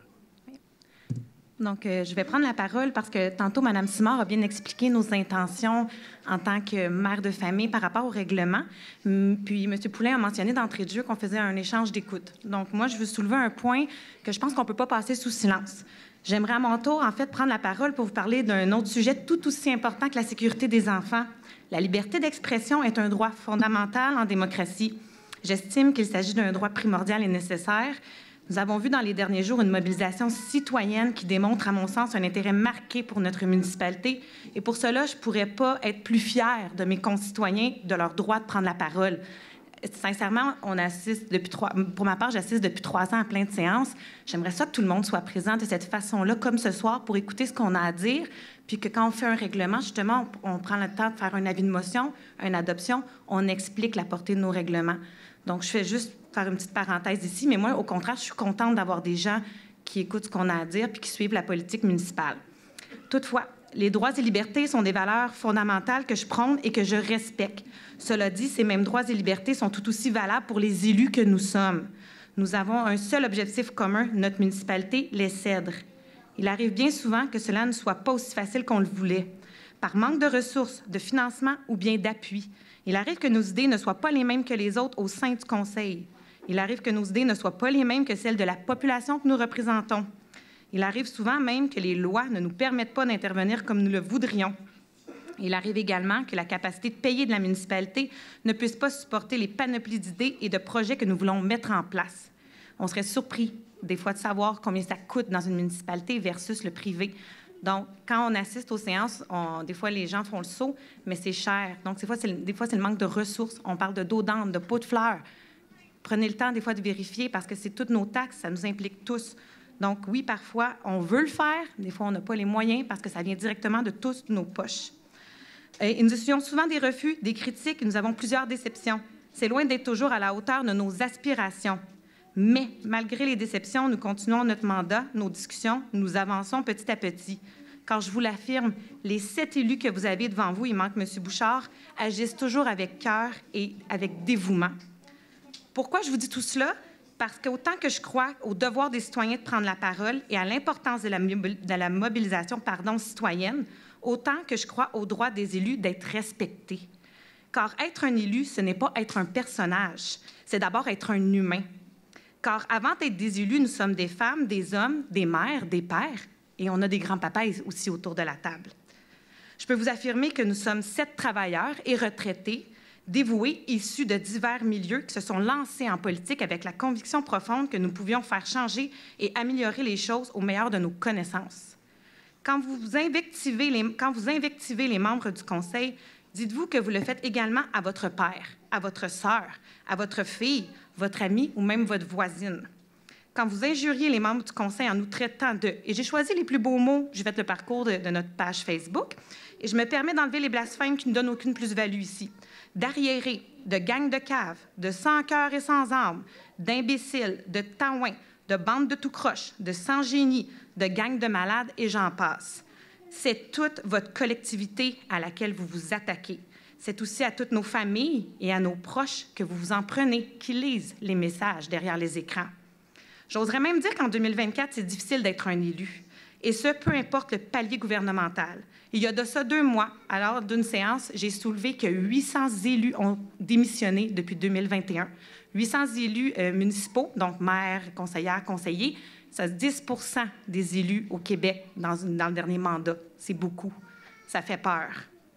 Donc, je vais prendre la parole parce que tantôt, Mme Simard a bien expliqué nos intentions en tant que mère de famille par rapport au règlement. Puis, M. Poulin a mentionné d'entrée de jeu qu'on faisait un échange d'écoute. Donc, moi, je veux soulever un point que je pense qu'on ne peut pas passer sous silence. J'aimerais à mon tour, en fait, prendre la parole pour vous parler d'un autre sujet tout aussi important que la sécurité des enfants. La liberté d'expression est un droit fondamental en démocratie. J'estime qu'il s'agit d'un droit primordial et nécessaire. Nous avons vu dans les derniers jours une mobilisation citoyenne qui démontre, à mon sens, un intérêt marqué pour notre municipalité. Et pour cela, je ne pourrais pas être plus fière de mes concitoyens, de leur droit de prendre la parole. Sincèrement, on assiste pour ma part, j'assiste depuis 3 ans à plein de séances. J'aimerais ça que tout le monde soit présent de cette façon-là, comme ce soir, pour écouter ce qu'on a à dire, puis que quand on fait un règlement, justement, on prend le temps de faire un avis de motion, une adoption, on explique la portée de nos règlements. Donc, je fais juste faire une petite parenthèse ici, mais moi, au contraire, je suis contente d'avoir des gens qui écoutent ce qu'on a à dire puis qui suivent la politique municipale. Toutefois, les droits et libertés sont des valeurs fondamentales que je prône et que je respecte. Cela dit, ces mêmes droits et libertés sont tout aussi valables pour les élus que nous sommes. Nous avons un seul objectif commun, notre municipalité, les Cèdres. Il arrive bien souvent que cela ne soit pas aussi facile qu'on le voulait, par manque de ressources, de financement ou bien d'appui. Il arrive que nos idées ne soient pas les mêmes que les autres au sein du Conseil. Il arrive que nos idées ne soient pas les mêmes que celles de la population que nous représentons. Il arrive souvent même que les lois ne nous permettent pas d'intervenir comme nous le voudrions. Il arrive également que la capacité de payer de la municipalité ne puisse pas supporter les panoplies d'idées et de projets que nous voulons mettre en place. On serait surpris, des fois, de savoir combien ça coûte dans une municipalité versus le privé. Donc, quand on assiste aux séances, des fois, les gens font le saut, mais c'est cher. Donc, des fois, c'est le manque de ressources. On parle de dos d'âne, de pot de fleurs. Prenez le temps, des fois, de vérifier parce que c'est toutes nos taxes, ça nous implique tous. Donc, oui, parfois, on veut le faire. Des fois, on n'a pas les moyens parce que ça vient directement de tous nos poches. Et nous essuyons souvent des refus, des critiques. Nous avons plusieurs déceptions. C'est loin d'être toujours à la hauteur de nos aspirations. Mais, malgré les déceptions, nous continuons notre mandat, nos discussions, nous avançons petit à petit. Car je vous l'affirme, les 7 élus que vous avez devant vous, il manque M. Bouchard, agissent toujours avec cœur et avec dévouement. Pourquoi je vous dis tout cela? Parce qu'autant que je crois au devoir des citoyens de prendre la parole et à l'importance de la mobilisation citoyenne, autant que je crois au droit des élus d'être respectés. Car être un élu, ce n'est pas être un personnage, c'est d'abord être un humain. Car avant d'être des élus, nous sommes des femmes, des hommes, des mères, des pères, et on a des grands-papas aussi autour de la table. Je peux vous affirmer que nous sommes 7 travailleurs et retraités, dévoués, issus de divers milieux qui se sont lancés en politique avec la conviction profonde que nous pouvions faire changer et améliorer les choses au meilleur de nos connaissances. Quand vous invectivez les membres du Conseil, dites-vous que vous le faites également à votre père, à votre sœur, à votre fille, votre amie ou même votre voisine. Quand vous injuriez les membres du Conseil en nous traitant de... Et j'ai choisi les plus beaux mots, j'ai fait le parcours de notre page Facebook. Et je me permets d'enlever les blasphèmes qui ne donnent aucune plus-value ici. D'arriérés, de gangs de caves, de sans-cœur et sans âme, d'imbéciles, de taouins, de bandes de tout croche, de sans-génie, de gangs de malades, et j'en passe. C'est toute votre collectivité à laquelle vous vous attaquez. C'est aussi à toutes nos familles et à nos proches que vous vous en prenez, qui lisent les messages derrière les écrans. J'oserais même dire qu'en 2024, c'est difficile d'être un élu. Et ce, peu importe le palier gouvernemental. Il y a de ça 2 mois, à l'heure d'une séance, j'ai soulevé que 800 élus ont démissionné depuis 2021. 800 élus municipaux, donc maires, conseillères, conseillers, c'est 10 % des élus au Québec dans le dernier mandat. C'est beaucoup. Ça fait peur.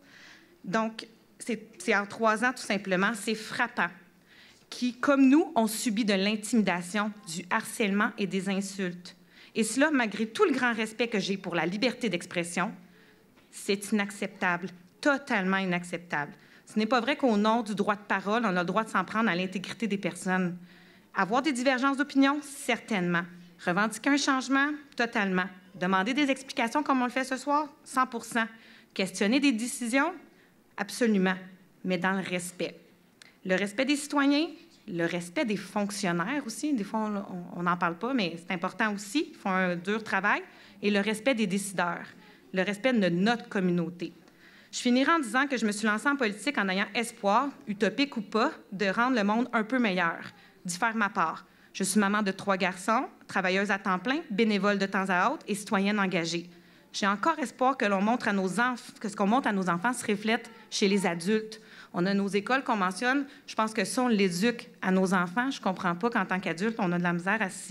Donc, c'est en 3 ans, tout simplement, c'est frappant, qui, comme nous, ont subi de l'intimidation, du harcèlement et des insultes. Et cela, malgré tout le grand respect que j'ai pour la liberté d'expression, c'est inacceptable, totalement inacceptable. Ce n'est pas vrai qu'au nom du droit de parole, on a le droit de s'en prendre à l'intégrité des personnes. Avoir des divergences d'opinion, certainement. Revendiquer un changement, totalement. Demander des explications comme on le fait ce soir, 100 %. Questionner des décisions, absolument, mais dans le respect. Le respect des citoyens, le respect des fonctionnaires aussi. Des fois, on n'en parle pas, mais c'est important aussi. Ils font un dur travail. Et le respect des décideurs, le respect de notre communauté. Je finirai en disant que je me suis lancée en politique en ayant espoir, utopique ou pas, de rendre le monde un peu meilleur, d'y faire ma part. Je suis maman de 3 garçons, travailleuse à temps plein, bénévole de temps à autre et citoyenne engagée. J'ai encore espoir que l'on montre à nos enfants, que ce qu'on montre à nos enfants se reflète chez les adultes. On a nos écoles qu'on mentionne. Je pense que ça, on l'éduque à nos enfants. Je ne comprends pas qu'en tant qu'adulte, on a de la misère à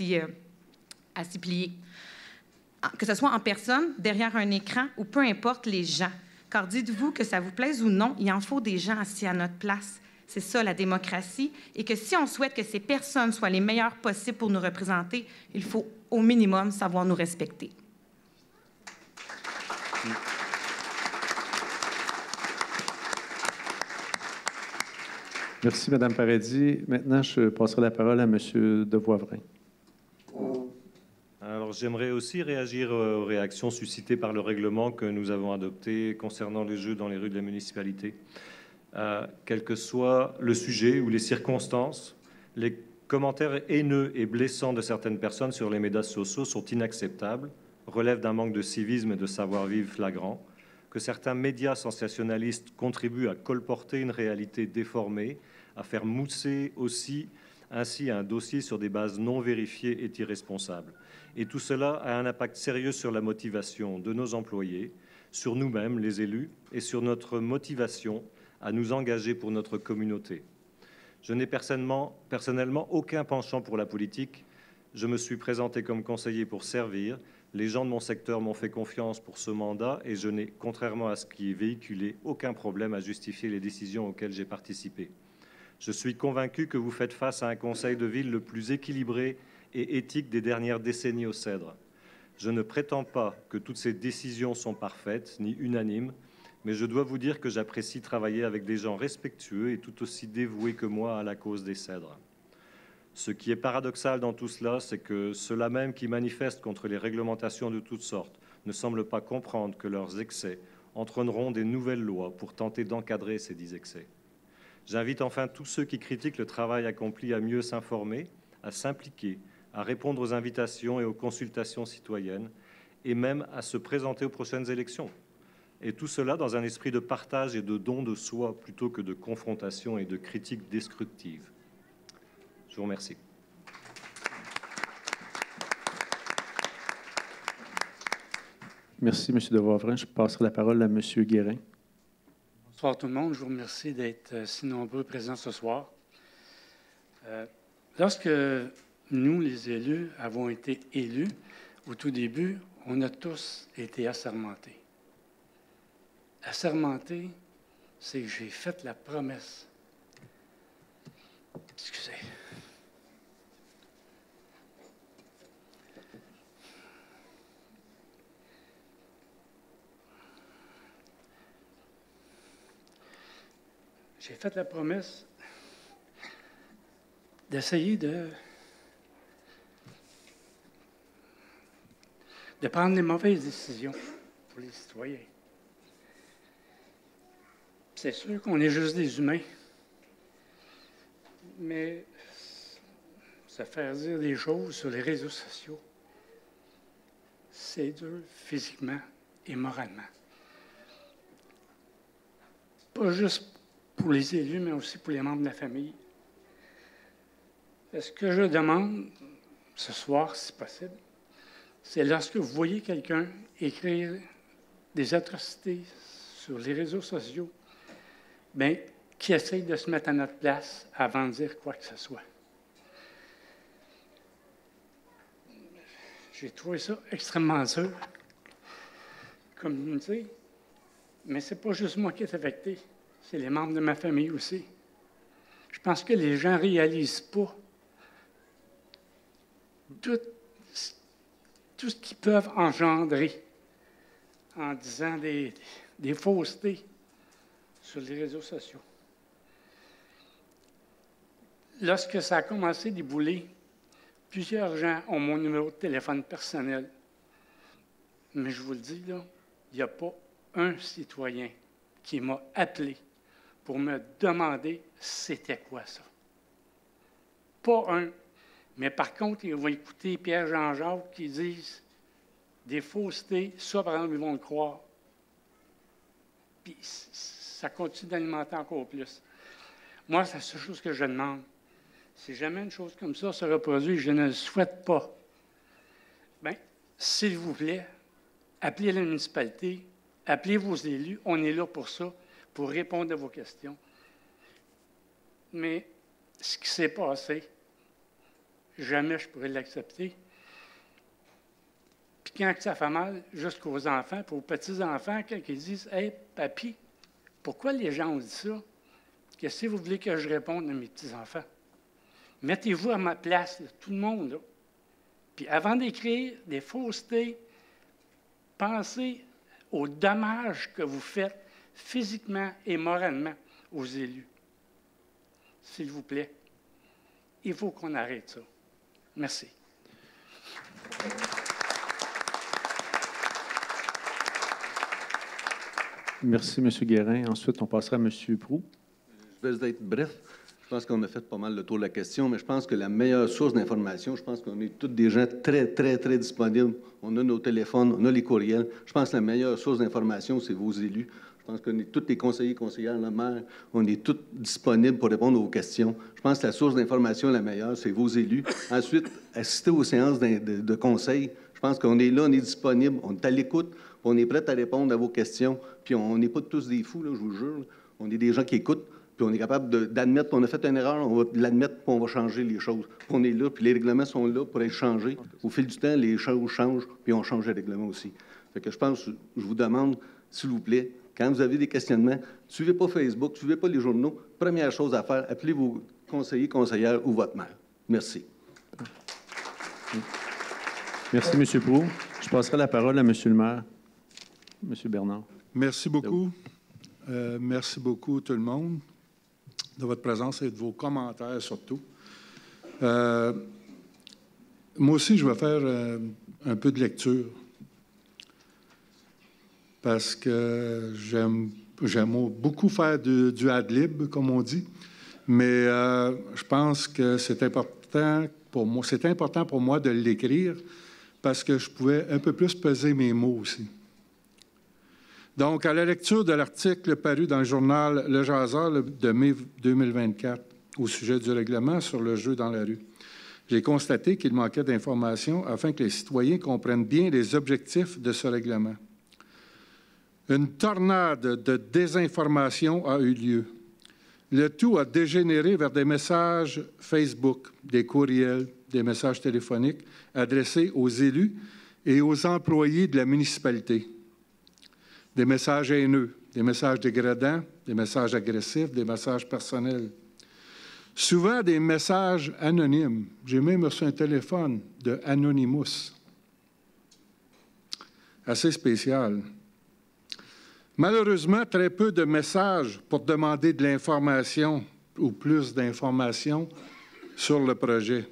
s'y plier. Que ce soit en personne, derrière un écran ou peu importe les gens. Car dites-vous que ça vous plaise ou non, il en faut des gens assis à notre place. C'est ça, la démocratie. Et que si on souhaite que ces personnes soient les meilleures possibles pour nous représenter, il faut au minimum savoir nous respecter. Merci, Mme Paradis. Maintenant, je passerai la parole à M. Devoivrin. Alors, j'aimerais aussi réagir aux réactions suscitées par le règlement que nous avons adopté concernant les jeux dans les rues de la municipalité. Quel que soit le sujet ou les circonstances, les commentaires haineux et blessants de certaines personnes sur les médias sociaux sont inacceptables, relèvent d'un manque de civisme et de savoir-vivre flagrant, que certains médias sensationnalistes contribuent à colporter une réalité déformée, à faire mousser aussi ainsi un dossier sur des bases non vérifiées est irresponsable. Et tout cela a un impact sérieux sur la motivation de nos employés, sur nous-mêmes, les élus, et sur notre motivation à nous engager pour notre communauté. Je n'ai personnellement aucun penchant pour la politique. Je me suis présenté comme conseiller pour servir. Les gens de mon secteur m'ont fait confiance pour ce mandat et je n'ai, contrairement à ce qui est véhiculé, aucun problème à justifier les décisions auxquelles j'ai participé. Je suis convaincu que vous faites face à un conseil de ville le plus équilibré et éthique des dernières décennies au Cèdre. Je ne prétends pas que toutes ces décisions sont parfaites ni unanimes, mais je dois vous dire que j'apprécie travailler avec des gens respectueux et tout aussi dévoués que moi à la cause des Cèdres. Ce qui est paradoxal dans tout cela, c'est que ceux-là même qui manifestent contre les réglementations de toutes sortes ne semblent pas comprendre que leurs excès entraîneront des nouvelles lois pour tenter d'encadrer ces dits excès. J'invite enfin tous ceux qui critiquent le travail accompli à mieux s'informer, à s'impliquer, à répondre aux invitations et aux consultations citoyennes, et même à se présenter aux prochaines élections. Et tout cela dans un esprit de partage et de don de soi, plutôt que de confrontation et de critique destructive. Je vous remercie. Merci, M. Devoivrin. Je passerai la parole à M. Guérin. Bonsoir tout le monde. Je vous remercie d'être si nombreux présents ce soir. Lorsque nous, les élus, avons été élus, au tout début, on a tous été assermentés. Assermenté, c'est que j'ai fait la promesse. Excusez. J'ai fait la promesse d'essayer de prendre les mauvaises décisions pour les citoyens. C'est sûr qu'on est juste des humains, mais se faire dire des choses sur les réseaux sociaux, c'est dur physiquement et moralement. Pas juste pour les élus, mais aussi pour les membres de la famille. Ce que je demande ce soir, si possible, c'est lorsque vous voyez quelqu'un écrire des atrocités sur les réseaux sociaux, bien, qui essaye de se mettre à notre place avant de dire quoi que ce soit. J'ai trouvé ça extrêmement dur, comme vous me dites, mais ce n'est pas juste moi qui est affecté, c'est les membres de ma famille aussi. Je pense que les gens ne réalisent pas tout ce qu'ils peuvent engendrer en disant des faussetés sur les réseaux sociaux. Lorsque ça a commencé à débouler, plusieurs gens ont mon numéro de téléphone personnel. Mais je vous le dis, là, il n'y a pas un citoyen qui m'a appelé pour me demander c'était quoi ça. Pas un. Mais par contre, ils vont écouter Pierre-Jean-Jacques qui disent des faussetés, ça, par exemple, ils vont le croire. Puis ça continue d'alimenter encore plus. Moi, c'est la seule chose que je demande. Si jamais une chose comme ça se reproduit, je ne le souhaite pas. Bien, s'il vous plaît, appelez la municipalité, appelez vos élus, on est là pour ça, pour répondre à vos questions. Mais ce qui s'est passé, jamais je pourrais l'accepter. Puis quand ça fait mal, jusqu'aux enfants, puis aux petits-enfants, quand ils disent « Hey, papy, pourquoi les gens ont dit ça? Qu'est-ce que vous voulez que je réponde à mes petits-enfants? » Mettez-vous à ma place, là, tout le monde. Là. Puis avant d'écrire des faussetés, pensez aux dommages que vous faites physiquement et moralement aux élus. S'il vous plaît, il faut qu'on arrête ça. Merci. Merci, M. Guérin. Ensuite, on passera à M. Proulx. Je vais être bref. Je pense qu'on a fait pas mal le tour de la question, mais je pense que la meilleure source d'information, je pense qu'on est tous des gens très, très, très disponibles. On a nos téléphones, on a les courriels. Je pense que la meilleure source d'information, c'est vos élus. Je pense qu'on est tous les conseillers, conseillères, la maire, on est tous disponibles pour répondre aux questions. Je pense que la source d'information la meilleure, c'est vos élus. Ensuite, assister aux séances de conseil. Je pense qu'on est là, on est disponible, on est à l'écoute, on est prêt à répondre à vos questions. Puis on n'est pas tous des fous, là, je vous jure. Là. On est des gens qui écoutent. Puis on est capable d'admettre qu'on a fait une erreur, on va l'admettre, puis on va changer les choses. Puis on est là, puis les règlements sont là pour être changés. Au fil du temps, les choses changent, puis on change les règlements aussi. Fait que je pense, je vous demande, s'il vous plaît, quand vous avez des questionnements, ne suivez pas Facebook, ne suivez pas les journaux. Première chose à faire, appelez vos conseillers, conseillères ou votre maire. Merci. Merci, M. Proulx. Je passerai la parole à M. le maire. M. Bernard. Merci beaucoup. Merci beaucoup, tout le monde, de votre présence et de vos commentaires surtout. Moi aussi, je vais faire un peu de lecture parce que j'aime beaucoup faire du ad-lib, comme on dit, mais je pense que c'est important pour moi. C'est important pour moi de l'écrire parce que je pouvais un peu plus peser mes mots aussi. Donc, à la lecture de l'article paru dans le journal Le Jaseur de mai 2024 au sujet du règlement sur le jeu dans la rue, j'ai constaté qu'il manquait d'informations afin que les citoyens comprennent bien les objectifs de ce règlement. Une tornade de désinformation a eu lieu. Le tout a dégénéré vers des messages Facebook, des courriels, des messages téléphoniques adressés aux élus et aux employés de la municipalité. Des messages haineux, des messages dégradants, des messages agressifs, des messages personnels. Souvent des messages anonymes. J'ai même reçu un téléphone de Anonymous. Assez spécial. Malheureusement, très peu de messages pour demander de l'information ou plus d'informations sur le projet.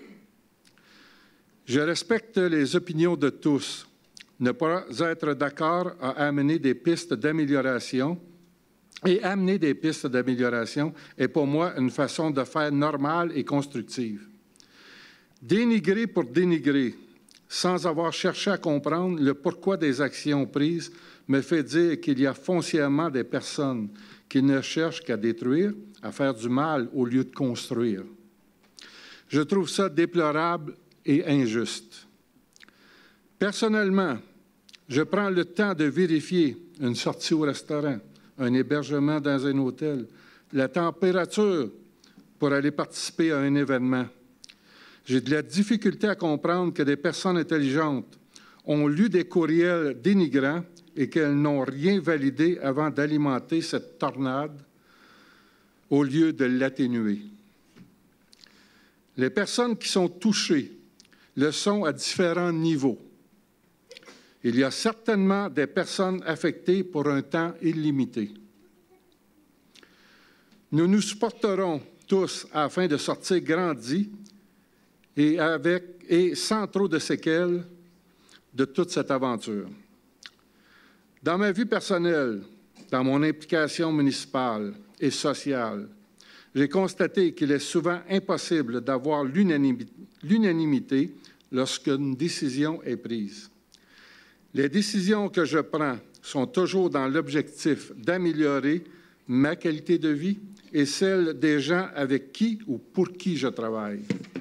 Je respecte les opinions de tous. Ne pas être d'accord a amené des pistes d'amélioration et amener des pistes d'amélioration est pour moi une façon de faire normale et constructive. Dénigrer pour dénigrer, sans avoir cherché à comprendre le pourquoi des actions prises, me fait dire qu'il y a foncièrement des personnes qui ne cherchent qu'à détruire, à faire du mal au lieu de construire. Je trouve ça déplorable et injuste. Personnellement, je prends le temps de vérifier une sortie au restaurant, un hébergement dans un hôtel, la température pour aller participer à un événement. J'ai de la difficulté à comprendre que des personnes intelligentes ont lu des courriels dénigrants et qu'elles n'ont rien validé avant d'alimenter cette tornade au lieu de l'atténuer. Les personnes qui sont touchées le sont à différents niveaux. Il y a certainement des personnes affectées pour un temps illimité. Nous nous supporterons tous afin de sortir grandis et sans trop de séquelles de toute cette aventure. Dans ma vie personnelle, dans mon implication municipale et sociale, j'ai constaté qu'il est souvent impossible d'avoir l'unanimité lorsqu'une décision est prise. Les décisions que je prends sont toujours dans l'objectif d'améliorer ma qualité de vie et celle des gens avec qui ou pour qui je travaille.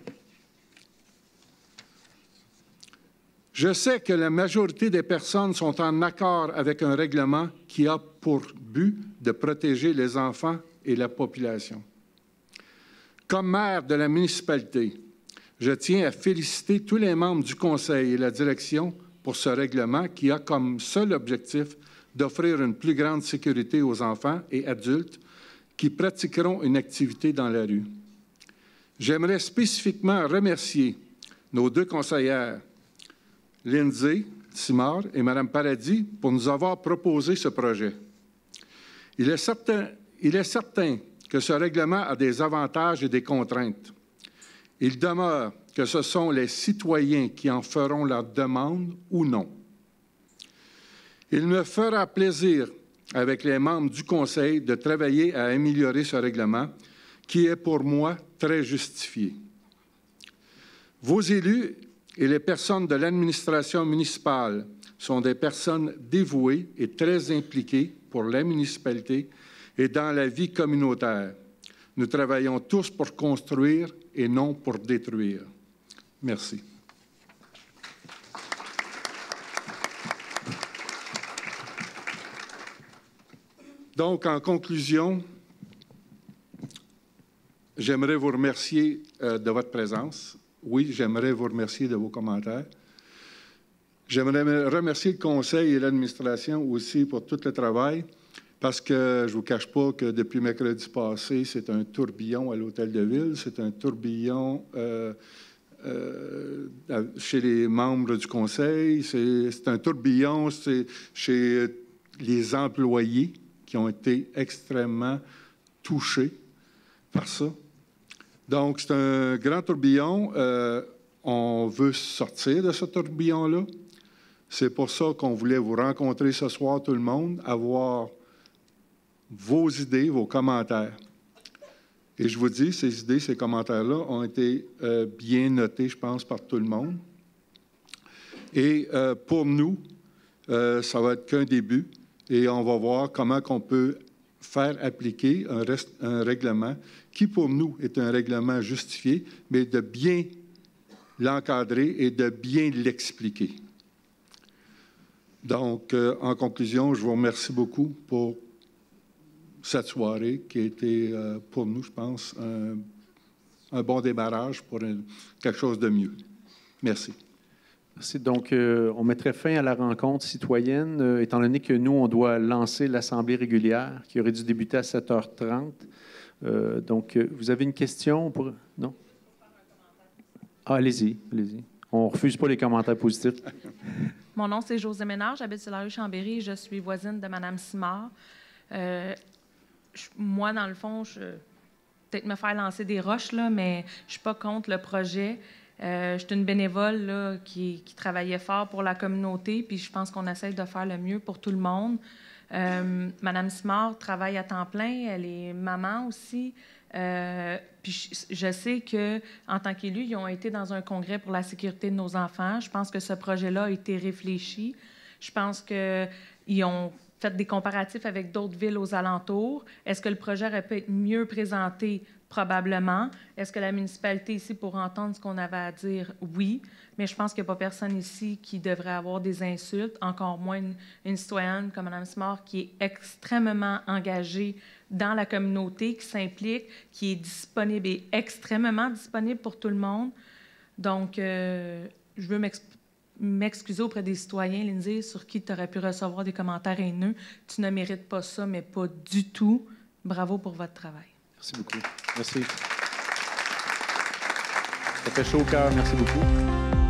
Je sais que la majorité des personnes sont en accord avec un règlement qui a pour but de protéger les enfants et la population. Comme maire de la municipalité, je tiens à féliciter tous les membres du conseil et la direction pour ce règlement qui a comme seul objectif d'offrir une plus grande sécurité aux enfants et adultes qui pratiqueront une activité dans la rue. J'aimerais spécifiquement remercier nos deux conseillères, Lindsay Simard et Mme Paradis, pour nous avoir proposé ce projet. Il est certain que ce règlement a des avantages et des contraintes. Il demeure que ce sont les citoyens qui en feront la demande ou non. Il me fera plaisir, avec les membres du Conseil, de travailler à améliorer ce règlement qui est pour moi très justifié. Vos élus et les personnes de l'administration municipale sont des personnes dévouées et très impliquées pour la municipalité et dans la vie communautaire. Nous travaillons tous pour construire et non pour détruire. Merci. Donc, en conclusion, j'aimerais vous remercier de votre présence. Oui, j'aimerais vous remercier de vos commentaires. J'aimerais remercier le Conseil et l'administration aussi pour tout le travail, parce que je ne vous cache pas que depuis mercredi passé, c'est un tourbillon à l'Hôtel de Ville, c'est un tourbillon chez les membres du Conseil, c'est un tourbillon chez les employés qui ont été extrêmement touchés par ça. Donc, c'est un grand tourbillon. On veut sortir de ce tourbillon-là. C'est pour ça qu'on voulait vous rencontrer ce soir, tout le monde, avoir vos idées, vos commentaires. Et je vous dis, ces idées, ces commentaires-là ont été bien notés, je pense, par tout le monde. Et pour nous, ça va être qu'un début. Et on va voir comment on peut faire appliquer un règlement qui, pour nous, est un règlement justifié, mais de bien l'encadrer et de bien l'expliquer. Donc, en conclusion, je vous remercie beaucoup pour cette soirée qui a été, pour nous, je pense, un bon démarrage pour quelque chose de mieux. Merci. Merci. Donc, on mettrait fin à la rencontre citoyenne, étant donné que nous, on doit lancer l'Assemblée régulière qui aurait dû débuter à 7h30. Donc, vous avez une question? Non? Ah, allez-y, allez-y. On ne refuse pas les commentaires positifs. Mon nom, c'est José Ménard. J'habite sur la rue Chambéry. Je suis voisine de Mme Simard. Moi, dans le fond, je peut-être me faire lancer des roches, là, mais je ne suis pas contre le projet. Je suis une bénévole là, qui travaillait fort pour la communauté, puis je pense qu'on essaie de faire le mieux pour tout le monde. Madame Simard travaille à temps plein, elle est maman aussi. Puis je sais qu'en tant qu'élus, ils ont été dans un congrès pour la sécurité de nos enfants. Je pense que ce projet-là a été réfléchi. Je pense qu'ils ont fait des comparatifs avec d'autres villes aux alentours. Est-ce que le projet aurait pu être mieux présenté? Probablement. Est-ce que la municipalité ici pourrait entendre ce qu'on avait à dire? Oui. Mais je pense qu'il n'y a pas personne ici qui devrait avoir des insultes, encore moins une citoyenne comme Mme Simard qui est extrêmement engagée dans la communauté, qui s'implique, qui est disponible et extrêmement disponible pour tout le monde. Donc, je veux m'excuser auprès des citoyens, Lindsay, sur qui tu aurais pu recevoir des commentaires haineux. Tu ne mérites pas ça, mais pas du tout. Bravo pour votre travail. Merci beaucoup. Merci. Ça fait chaud au cœur. Merci beaucoup.